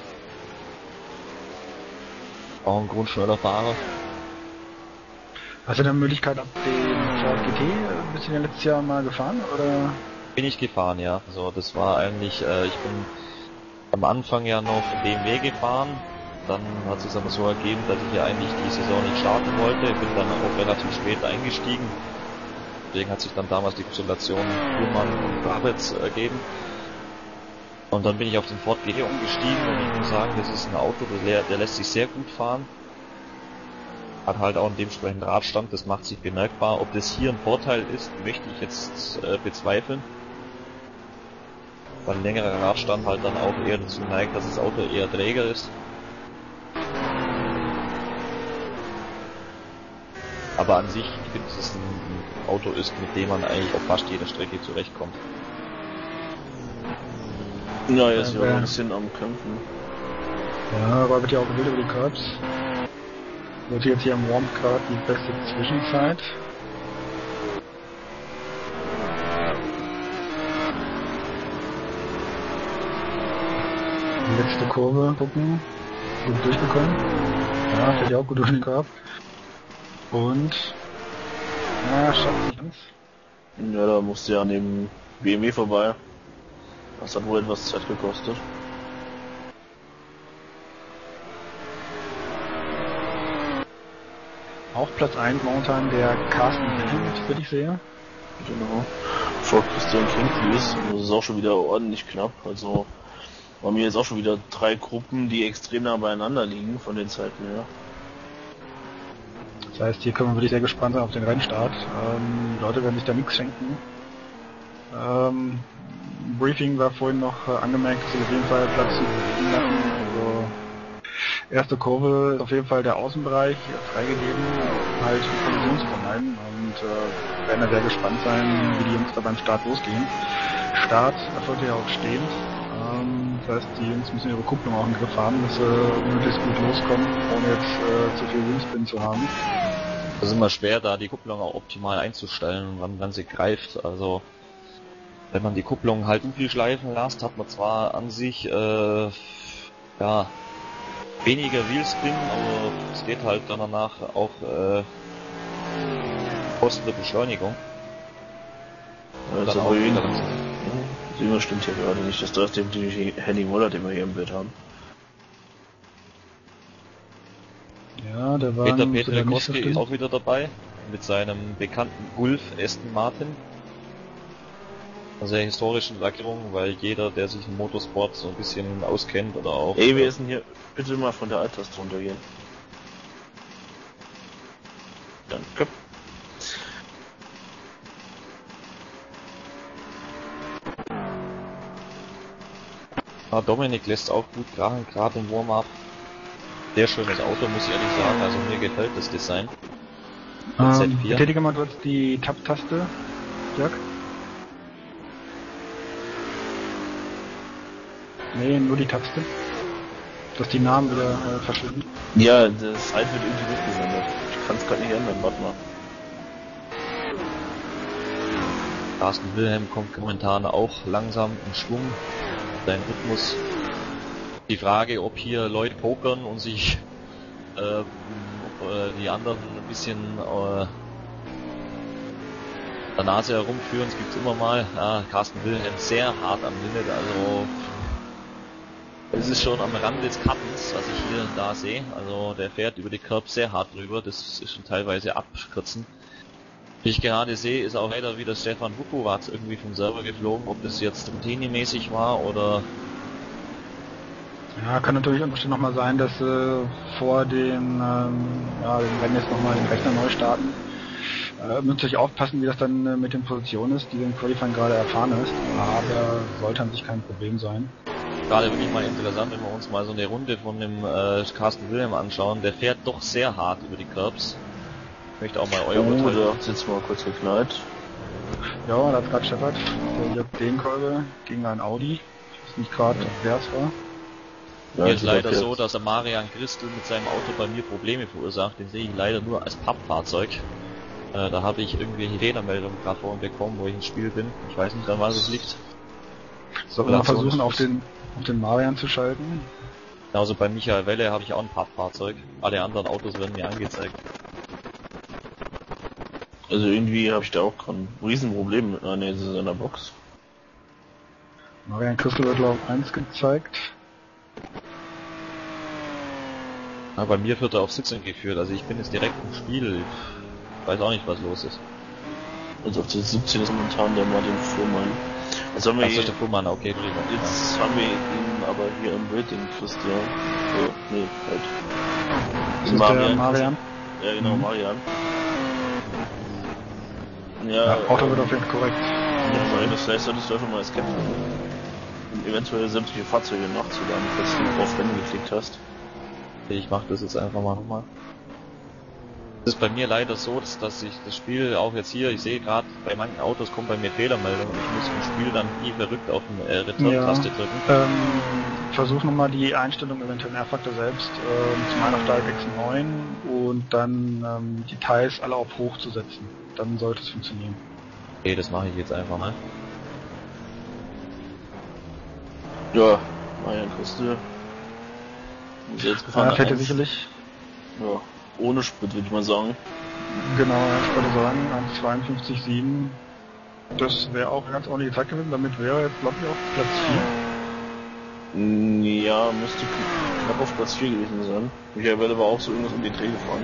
Auch ein grundschneller Fahrer. Hast du eine Möglichkeit ab dem Ford G T ein bisschen ja letztes Jahr mal gefahren oder? Bin ich gefahren, ja. Also das war eigentlich, äh, ich bin am Anfang ja noch B M W gefahren. Dann hat es sich aber so ergeben, dass ich ja eigentlich die Saison nicht starten wollte. Ich bin dann auch relativ spät eingestiegen. Deswegen hat sich dann damals die Konstellation Fuhrmann und Brabitz ergeben. Und dann bin ich auf den Ford G T umgestiegen und ich muss sagen, das ist ein Auto, der, der lässt sich sehr gut fahren. Hat halt auch einen dementsprechenden Radstand, das macht sich bemerkbar. Ob das hier ein Vorteil ist, möchte ich jetzt äh, bezweifeln. Weil ein längerer Radstand halt dann auch eher dazu neigt, dass das Auto eher träger ist. Aber an sich, ich finde, dass es ein Auto ist, mit dem man eigentlich auf fast jeder Strecke zurechtkommt. Ja, jetzt Ja, ja, ja. ein bisschen am Kämpfen. Ja, aber wird ja auch wild über die Curbs. Wird jetzt hier im Warm gerade die beste Zwischenzeit. Die letzte Kurve gucken. Gut durchgekommen. Ja, fällt ja auch gut durch den Curb. Und ja, schafft nicht ganz. Ja, da musste ja an dem B M W vorbei. Das hat wohl etwas Zeit gekostet. Auch Platz eins momentan der Carsten Wind, würde ich sehen. Genau. Vor Christian Kenklis. Das ist auch schon wieder ordentlich knapp. Also Bei mir jetzt auch schon wieder drei Gruppen, die extrem nah beieinander liegen von den Zeiten her. Das heißt, hier können wir wirklich sehr gespannt sein auf den Rennstart. Ähm, die Leute werden sich da nichts schenken. Ähm, Briefing war vorhin noch äh, angemerkt, dass sie auf jeden Fall Platz zu bewegen lassen. Also, erste Kurve ist auf jeden Fall der Außenbereich freigegeben, um halt Kollision zu vermeiden. Und äh, werden da sehr gespannt sein, wie die Jungs da beim Start losgehen. Start erfolgt ja auch stehend. Ähm, das heißt, die Jungs müssen ihre Kupplung auch im Griff haben, dass sie möglichst gut loskommen, ohne jetzt äh, zu viel Windspin zu haben. Das ist immer schwer, da die Kupplung auch optimal einzustellen, wann, wann sie greift. Also wenn man die Kupplung halt zu viel schleifen lässt, hat man zwar an sich äh, ja weniger Wheelspin, aber es geht halt dann danach auch äh, Kosten der Beschleunigung. Ja, das, auch wieder ganz das immer stimmt hier gerade nicht, dass das definitiv Henning Moller, den wir hier im Bild haben. Ja, der war Peter Petrikowski ist auch wieder dabei mit seinem bekannten Gulf Aston Martin. Also der historischen Lackierung, weil jeder, der sich im Motorsport so ein bisschen auskennt oder auch... Ey, wir sind hier, bitte mal von der Alt-Taste runtergehen. Danke. Ah, Dominik lässt auch gut krachen, gerade im Warm-Up. Sehr schönes Auto, muss ich ehrlich sagen, also mir gefällt das Design. Ähm, betätige mal kurz die Tab-Taste, Jörg. Nee, nur die Taste. Dass die Namen wieder äh, verschwinden. Ja, das Site wird irgendwie mitgesendet. Ich kann es gerade nicht ändern, warte mal. Carsten Wilhelm kommt momentan auch langsam in Schwung. Sein Rhythmus. Die Frage, ob hier Leute pokern und sich äh, äh, die anderen ein bisschen äh, der Nase herumführen, es gibt's immer mal. Ja, Carsten Wilhelm sehr hart am Limit, also es ist schon am Rand des Cuttens, was ich hier da sehe. Also der fährt über die Curb sehr hart drüber, das ist schon teilweise abkürzen. Wie ich gerade sehe, ist auch leider wieder Stefan Vukovac irgendwie vom Server geflogen, ob das jetzt routinemäßig war oder... Ja, kann natürlich bestimmt nochmal sein, dass äh, vor den, ähm, ja, den Rennen jetzt nochmal den Rechner neu starten. Äh, müsst ihr euch aufpassen, wie das dann äh, mit den Positionen ist, die im Qualifying gerade erfahren ist, aber sollte an sich kein Problem sein. Gerade wirklich mal interessant, wenn wir uns mal so eine Runde von dem äh, Carsten Wilhelm anschauen, der fährt doch sehr hart über die Curbs. Ich möchte auch mal euer oh, Urteil. Da hat jetzt mal kurz geknallt. Ja, da hat gerade Shepard, der den Kolbe gegen ein Audi. Ich weiß nicht gerade, wer es war. Ja, hier ist leider so, dass der Marian Christel mit seinem Auto bei mir Probleme verursacht. Den sehe ich leider nur als Pappfahrzeug. Äh, da habe ich irgendwelche Fehlermeldungen gerade vorhin bekommen, wo ich ins Spiel bin. Ich weiß nicht, an was es liegt. Sollen wir mal versuchen, auf den, auf den Marian zu schalten? Genauso bei Michael Welle habe ich auch ein Pappfahrzeug. Alle anderen Autos werden mir angezeigt. Also irgendwie habe ich da auch kein Riesenproblem mit einer in seiner Box. Marian Christel wird Lauf eins gezeigt. Ja, bei mir wird er auf Sitzung geführt, also ich bin jetzt direkt im Spiel. Ich weiß auch nicht, was los ist. Also auf der siebzehn ist momentan der Martin Fuhrmann. Jetzt haben wir Ach, hier, der Fuhrmann, okay, Entschuldigung. Jetzt ja. haben wir ihn aber hier im Bild, den Christian. So, nee, halt. Das ist Marian. Der Marian. Ja, genau, mhm. Marian. Ja, ja, Auto wird auf jeden Fall korrekt. Ja, das heißt, solltest du einfach mal escapen. Und eventuell sämtliche Fahrzeuge nachzuladen, falls du auf Rennen geklickt hast. Ich mache das jetzt einfach mal nochmal. Es ist bei mir leider so, dass, dass ich das Spiel auch jetzt hier, ich sehe gerade, bei manchen Autos kommt bei mir Fehlermeldung und ich muss im Spiel dann wie verrückt auf eine äh, Return-Taste ja. drücken. Ähm, versuch nochmal die Einstellung eventuell in R-Factor selbst, ähm, zum einen auf DirectX neun und dann ähm, Details alle auf hoch zu setzen. Dann sollte es funktionieren. Okay, das mache ich jetzt einfach mal. Ja, Marian Christel. Jetzt gefahren. Ja, fährt er sicherlich. Ja, ohne Sprit würde ich mal sagen. Genau, ich würde sagen, eins zweiundfünfzig Komma sieben. Das wäre auch eine ganz ordentliche Zeit gewesen, damit wäre jetzt glaube ich auf Platz vier. Ja, müsste knapp auf Platz vier gewesen sein. Michael Welle war auch so irgendwas um den Dreh gefahren.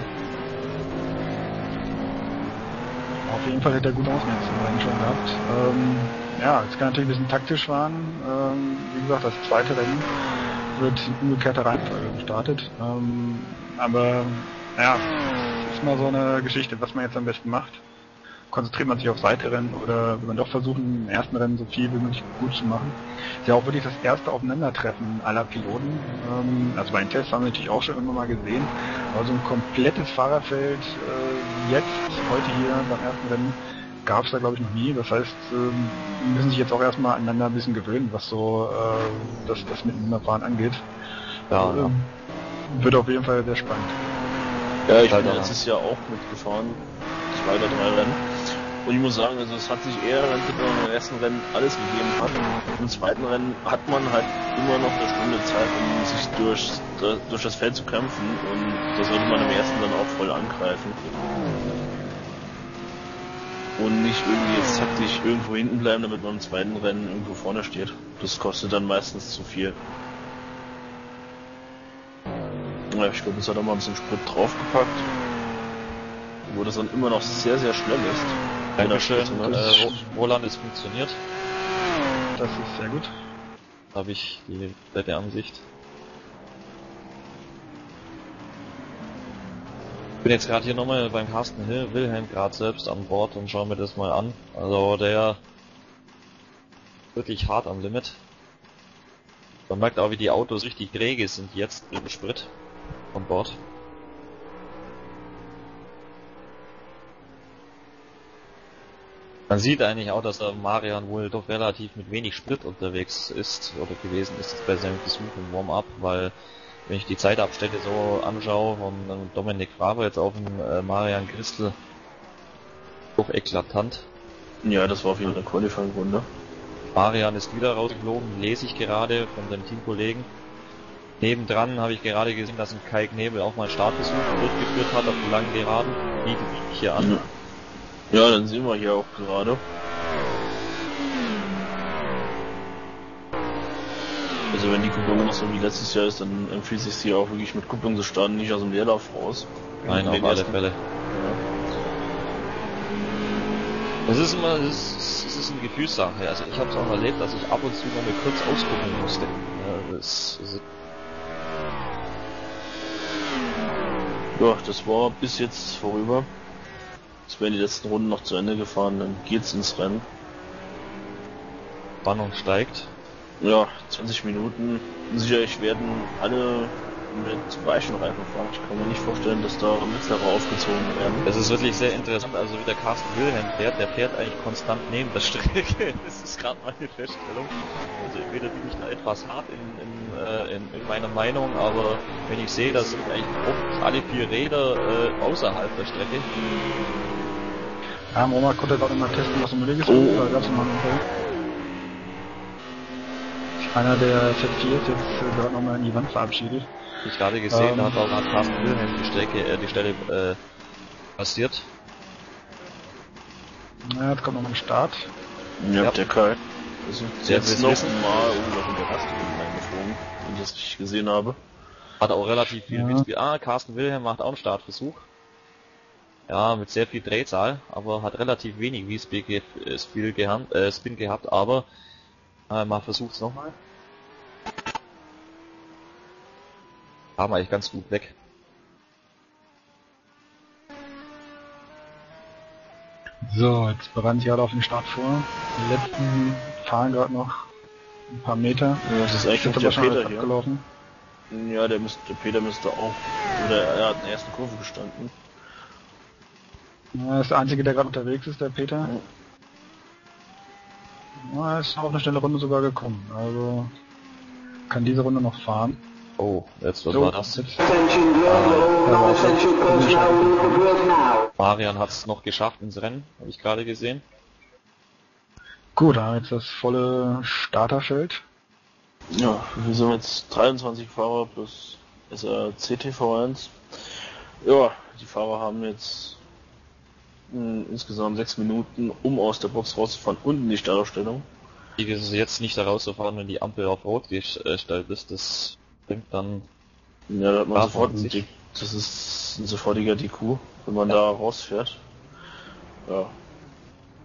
Auf jeden Fall hätte er gut ausgesetzt schon gehabt. Ähm, ja, es kann natürlich ein bisschen taktisch fahren. Ähm, wie gesagt, das zweite Rennen wird in umgekehrter Reihenfolge gestartet. Ähm, aber ja, es ist mal so eine Geschichte, was man jetzt am besten macht. Konzentriert man sich auf Seiterennen oder will man doch versuchen, im ersten Rennen so viel wie möglich gut zu machen. Ist ja auch wirklich das erste Aufeinandertreffen aller Piloten. Ähm, also bei den Tests haben wir natürlich auch schon immer mal gesehen. Aber so ein komplettes Fahrerfeld äh, jetzt, heute hier beim ersten Rennen, gab es da glaube ich noch nie. Das heißt, ähm, müssen sich jetzt auch erstmal aneinander ein bisschen gewöhnen, was so äh, das, das Miteinanderfahren angeht. Ja, ähm, ja. Wird auf jeden Fall sehr spannend. Ja, ich Halt bin ja. letztes Jahr auch mitgefahren. Zwei oder drei Rennen. Und ich muss sagen, also es hat sich eher, als wenn man im ersten Rennen alles gegeben hat. Im zweiten Rennen hat man halt immer noch eine Stunde Zeit, um sich durch, durch das Feld zu kämpfen. Und das sollte man im ersten dann auch voll angreifen. Und nicht irgendwie jetzt taktisch irgendwo hinten bleiben, damit man im zweiten Rennen irgendwo vorne steht. Das kostet dann meistens zu viel. Ja, ich glaube, jetzt hat er mal ein bisschen Sprit draufgepackt. Wo das dann immer noch sehr, sehr schnell ist. Dankeschön, Ne? äh, Roland, es funktioniert. Das ist sehr gut. Da habe ich die komplette Ansicht. Ich bin jetzt gerade hier nochmal beim Carsten Hill, Wilhelm gerade selbst an Bord und schaue mir das mal an. Also der wirklich hart am Limit. Man merkt auch, wie die Autos richtig träge sind jetzt im Sprit an Bord. Man sieht eigentlich auch, dass der Marian wohl doch relativ mit wenig Sprit unterwegs ist oder gewesen ist bei seinem Besuch im Warm-Up, weil wenn ich die Zeitabstände so anschaue von Dominik Faber jetzt auf den äh, Marian Christel, doch eklatant. Ja, das war auf jeden Fall eine Qualifying-Runde. Marian ist wieder rausgeflogen, lese ich gerade von den Teamkollegen. Nebendran habe ich gerade gesehen, dass ein Kai Knebel auch mal einen Startversuch durchgeführt hat auf den langen Geraden. Bietet sich hier an. Ja. Ja, dann sehen wir hier auch gerade. Also wenn die Kupplung noch so wie letztes Jahr ist, dann empfiehlt sich sie auch wirklich mit Kupplung zu starten, nicht aus dem Leerlauf raus. Nein, auf alle Fälle. Ja. Es ist immer, es ist, es ist eine Gefühlssache. Also ich habe es auch erlebt, dass ich ab und zu mal kurz ausgucken musste. Ja, das, das ja, das war bis jetzt vorüber. Jetzt werden die letzten Runden noch zu Ende gefahren, dann geht's ins Rennen. Spannung steigt. Ja, zwanzig Minuten. Sicherlich werden alle mit weichen Reifen fahren. Ich kann mir nicht vorstellen, dass da mittlere aufgezogen werden. Es ist wirklich sehr interessant. Also wie der Carsten Wilhelm fährt, der fährt eigentlich konstant neben der Strecke. Das ist gerade meine Feststellung. Also entweder bin ich da etwas hart in, in, äh, in, in meiner Meinung, aber wenn ich sehe, dass eigentlich oft alle vier Räder äh, außerhalb der Strecke. Ja, Roma konnte jetzt auch immer testen, was im Weg ist. Oh. Da gab's immer einen Unfall. Einer der Z vier ist jetzt äh, gerade nochmal in die Wand verabschiedet. Wie ich gerade gesehen, Ähm. da hat auch mal Carsten Wilhelm die Strecke, äh, die Stelle äh, passiert. Ja, jetzt kommt nochmal ein Start. Ja, Ja. der Kai. Also Der jetzt will noch wissen. mal irgendwas in der Rastgruppe eingeflogen, wenn ich das richtig gesehen habe. Hat auch relativ viel Ja. Windspiel. Ah, Carsten Wilhelm macht auch einen Startversuch. Ja, mit sehr viel Drehzahl, aber hat relativ wenig V-Spin ge äh, Spiel gehabt, äh, Spin gehabt, aber äh, mal versucht's nochmal. Haben wir eigentlich ganz gut weg. So, jetzt bereiten sie gerade auf den Start vor. Die letzten fahren gerade noch ein paar Meter. Ja, das ist eigentlich Sind noch der aber schon Peter alles hier. abgelaufen. Ja, der, müsste, der Peter müsste auch, oder er hat in der ersten Kurve gestanden. Ja, ist der Einzige, der gerade unterwegs ist, der Peter. Ja, er ist auf eine schnelle Runde sogar gekommen. Also kann diese Runde noch fahren. Oh, jetzt was So, war das? jetzt- Attention Global, all essential personnel report now. Marian hat es noch geschafft ins Rennen, habe ich gerade gesehen. Gut, da haben wir jetzt das volle Starterfeld. Ja, wir sind jetzt dreiundzwanzig Fahrer plus S R C T V eins. Ja, die Fahrer haben jetzt mh, insgesamt sechs Minuten, um aus der Box rauszufahren und in die Startaufstellung. Wie ist es jetzt nicht da rauszufahren, wenn die Ampel auf Rot gestellt ist, das bringt dann... Ja, da hat man Ja, sofort einen sich. D- das ist ein sofortiger D Q, wenn man da rausfährt. Ja.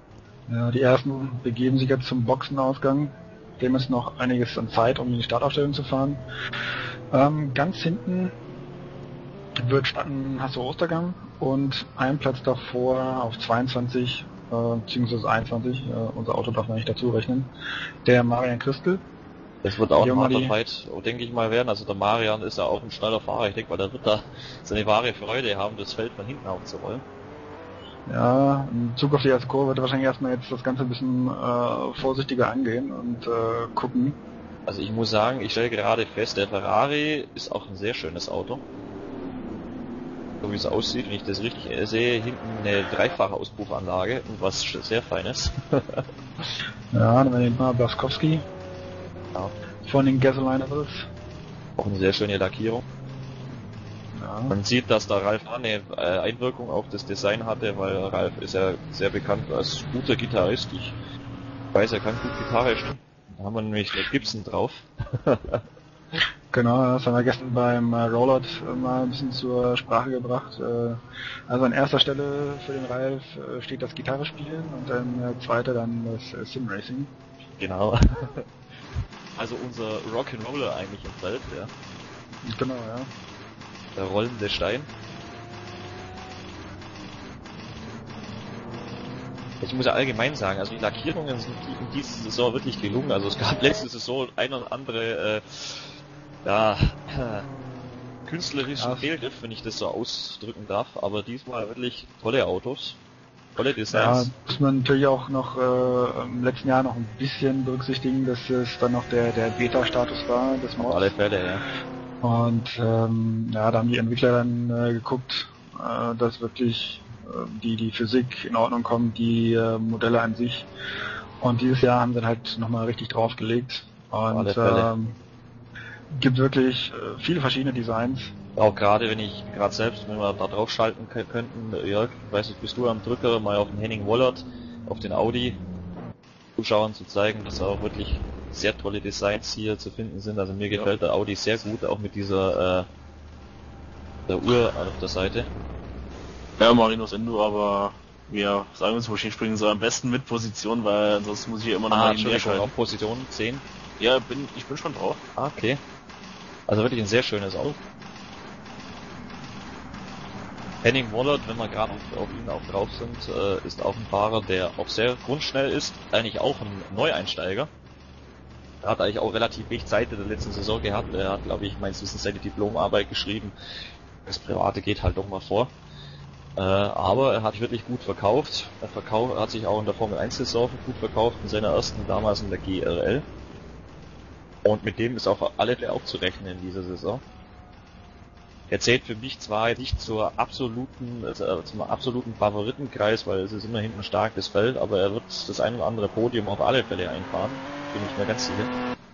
Ja, die ersten begeben sich jetzt zum Boxenausgang. Dem ist noch einiges an Zeit, um in die Startaufstellung zu fahren. Ähm, ganz hinten wird starten Hasso Ostergang und ein Platz davor auf zweiundzwanzig, äh, beziehungsweise einundzwanzig, äh, unser Auto darf man nicht dazu rechnen, der Marian Christel. Das wird auch Die ein harter die- Fight, denke ich mal, werden. Also der Marian ist ja auch ein schneller Fahrer. Ich denke mal, der wird da seine wahre Freude haben, das Feld von hinten aufzurollen. Ja, in Zug auf die erste Kurve wird er wahrscheinlich erstmal jetzt das Ganze ein bisschen äh, vorsichtiger angehen und äh, gucken. Also ich muss sagen, ich stelle gerade fest, der Ferrari ist auch ein sehr schönes Auto. So wie es aussieht, wenn ich das richtig sehe, hinten eine dreifache Auspuffanlage und was sehr Feines. Ja, dann nehmen wir mal Blaskowski Ja. von den Gasolinables. Auch eine sehr schöne Lackierung. Ja. Man sieht, dass da Ralf eine äh, Einwirkung auf das Design hatte, weil Ralf ist ja sehr bekannt als guter Gitarrist. Ich weiß, er kann gut Gitarre spielen. Da haben wir nämlich eine Gibson drauf. Genau, das haben wir gestern beim äh, Rollout äh, mal ein bisschen zur Sprache gebracht. Äh, also an erster Stelle für den Ralf äh, steht das Gitarre spielen und dann äh, zweite dann das äh, Sim Racing. Genau. Also unser Rock'n'Roller eigentlich im Feld, ja. Genau, ja. Der rollende Stein. Ich muss ja allgemein sagen, also die Lackierungen sind in dieser Saison wirklich gelungen. Also es gab letzte Saison ein oder andere, äh, ja, äh, künstlerischen Ja. Fehlgriff, wenn ich das so ausdrücken darf. Aber diesmal wirklich tolle Autos, tolle Ja, Designs. muss man natürlich auch noch äh, im letzten Jahr noch ein bisschen berücksichtigen, dass es dann noch der, der Beta-Status war des Auf alle Mods. Fälle, ja. Und ähm, ja, da haben die Entwickler dann äh, geguckt, äh, dass wirklich äh, die, die Physik in Ordnung kommt, die äh, Modelle an sich. Und dieses Jahr haben sie dann halt nochmal richtig draufgelegt. alle Und Fälle. ähm, gibt wirklich äh, viele verschiedene Designs. Auch gerade wenn ich gerade selbst, wenn wir da drauf schalten k- könnten, Jörg, weiß nicht, bist du am Drücker, mal auf den Henning Wollert, auf den Audi Zuschauern zu zeigen, dass auch wirklich sehr tolle Designs hier zu finden sind. Also mir gefällt der Audi sehr gut, auch mit dieser äh, der Uhr auf der Seite. Ja, Marinos Endo, aber wir sagen uns, wo ich hinspringen soll, am besten mit Position, weil ansonsten muss ich hier immer noch Ah, mal Entschuldigung, schalten. auf Position zehn. Ja, bin, ich bin schon drauf. Ah, okay. Also wirklich ein sehr schönes Auto. Henning Wollert, wenn wir gerade auf, auf ihn auch drauf sind, äh, ist auch ein Fahrer, der auch sehr grundschnell ist, eigentlich auch ein Neueinsteiger. Er hat eigentlich auch relativ wenig Zeit in der letzten Saison gehabt. Er hat, glaube ich, meines Wissens seine Diplomarbeit geschrieben. Das Private geht halt doch mal vor. Äh, aber er hat wirklich gut verkauft. Er verkauft, er hat sich auch in der Formel eins Saison gut verkauft, in seiner ersten damals in der G R L. Und mit dem ist auf alle Fälle auch zu rechnen in dieser Saison. Er zählt für mich zwar nicht zur absoluten, also zum absoluten Favoritenkreis, weil es ist immer hinten stark das Feld, aber er wird das ein oder andere Podium auf alle Fälle einfahren, bin ich mir ganz sicher.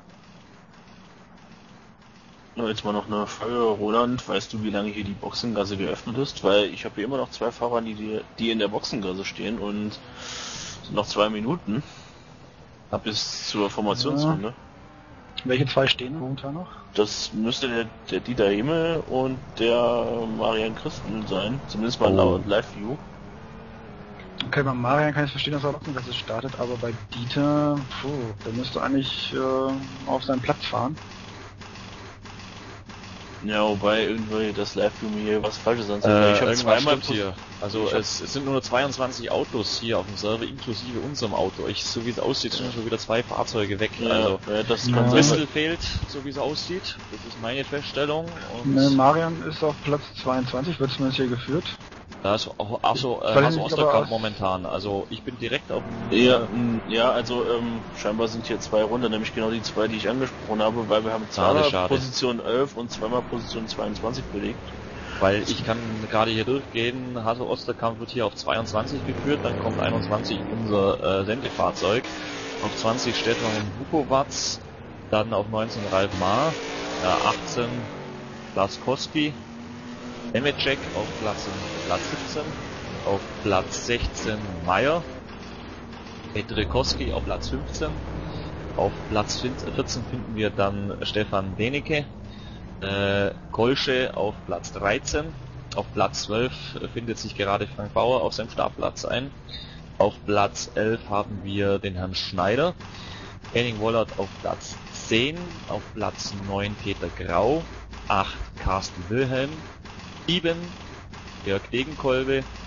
Na, jetzt mal noch eine Frage, Roland, weißt du, wie lange hier die Boxengasse geöffnet ist? Weil ich habe hier immer noch zwei Fahrer, die, die, die in der Boxengasse stehen und sind noch zwei Minuten bis zur Formationsrunde. Welche zwei stehen momentan noch? Das müsste der, der Dieter Hemel und der Marian Christen sein, zumindest mal Oh. laut Live-View. Okay, bei Marian kann ich verstehen, dass er Boxengasse startet, aber bei Dieter, puh, der müsste eigentlich äh, auf seinen Platz fahren. Ja, wobei irgendwie das Live-View mir hier was Falsches anzeigt. Äh, ich habe irgendwas zweimal stimmt hier. Also Ich hab- es, es sind nur zweiundzwanzig Autos hier auf dem Server, inklusive unserem Auto. Ich, so wie es aussieht, sind schon wieder zwei Fahrzeuge weg. Ja, Also ja, das Ja. kann ein sein. bisschen fehlt, so wie es aussieht. Das ist meine Feststellung. Und Ne, Marian ist auf Platz zweiundzwanzig, wird zumindest hier geführt. da ist auch, ach so, äh, Weil Hasso ich aber Osterkamp aus- momentan. Also ich bin direkt auf Ja, mh, ja, also ähm, scheinbar sind hier zwei runter, nämlich genau die zwei, die ich angesprochen habe, weil wir haben zweimal schade. Position elf und zweimal Position zweiundzwanzig belegt. Weil ich kann gerade hier durchgehen, Hasso Osterkamp wird hier auf zweiundzwanzig geführt, dann kommt einundzwanzig unser äh, Sendefahrzeug, auf zwanzig Stefan Bukowatz, dann auf neunzehn Ralf Maar, äh, achtzehn Blaskowski, Nemecek auf Platz, Platz siebzehn, auf Platz sechzehn Meyer, Petrekowski auf Platz fünfzehn, auf Platz vierzehn finden wir dann Stefan Denecke, äh, Kolsche auf Platz dreizehn, auf Platz zwölf findet sich gerade Frank Bauer auf seinem Startplatz ein, Auf Platz elf haben wir den Herrn Schneider. Henning Wollert auf Platz zehn. Auf Platz neun Peter Grau. acht Carsten Wilhelm. sieben Jörg Degenkolbe.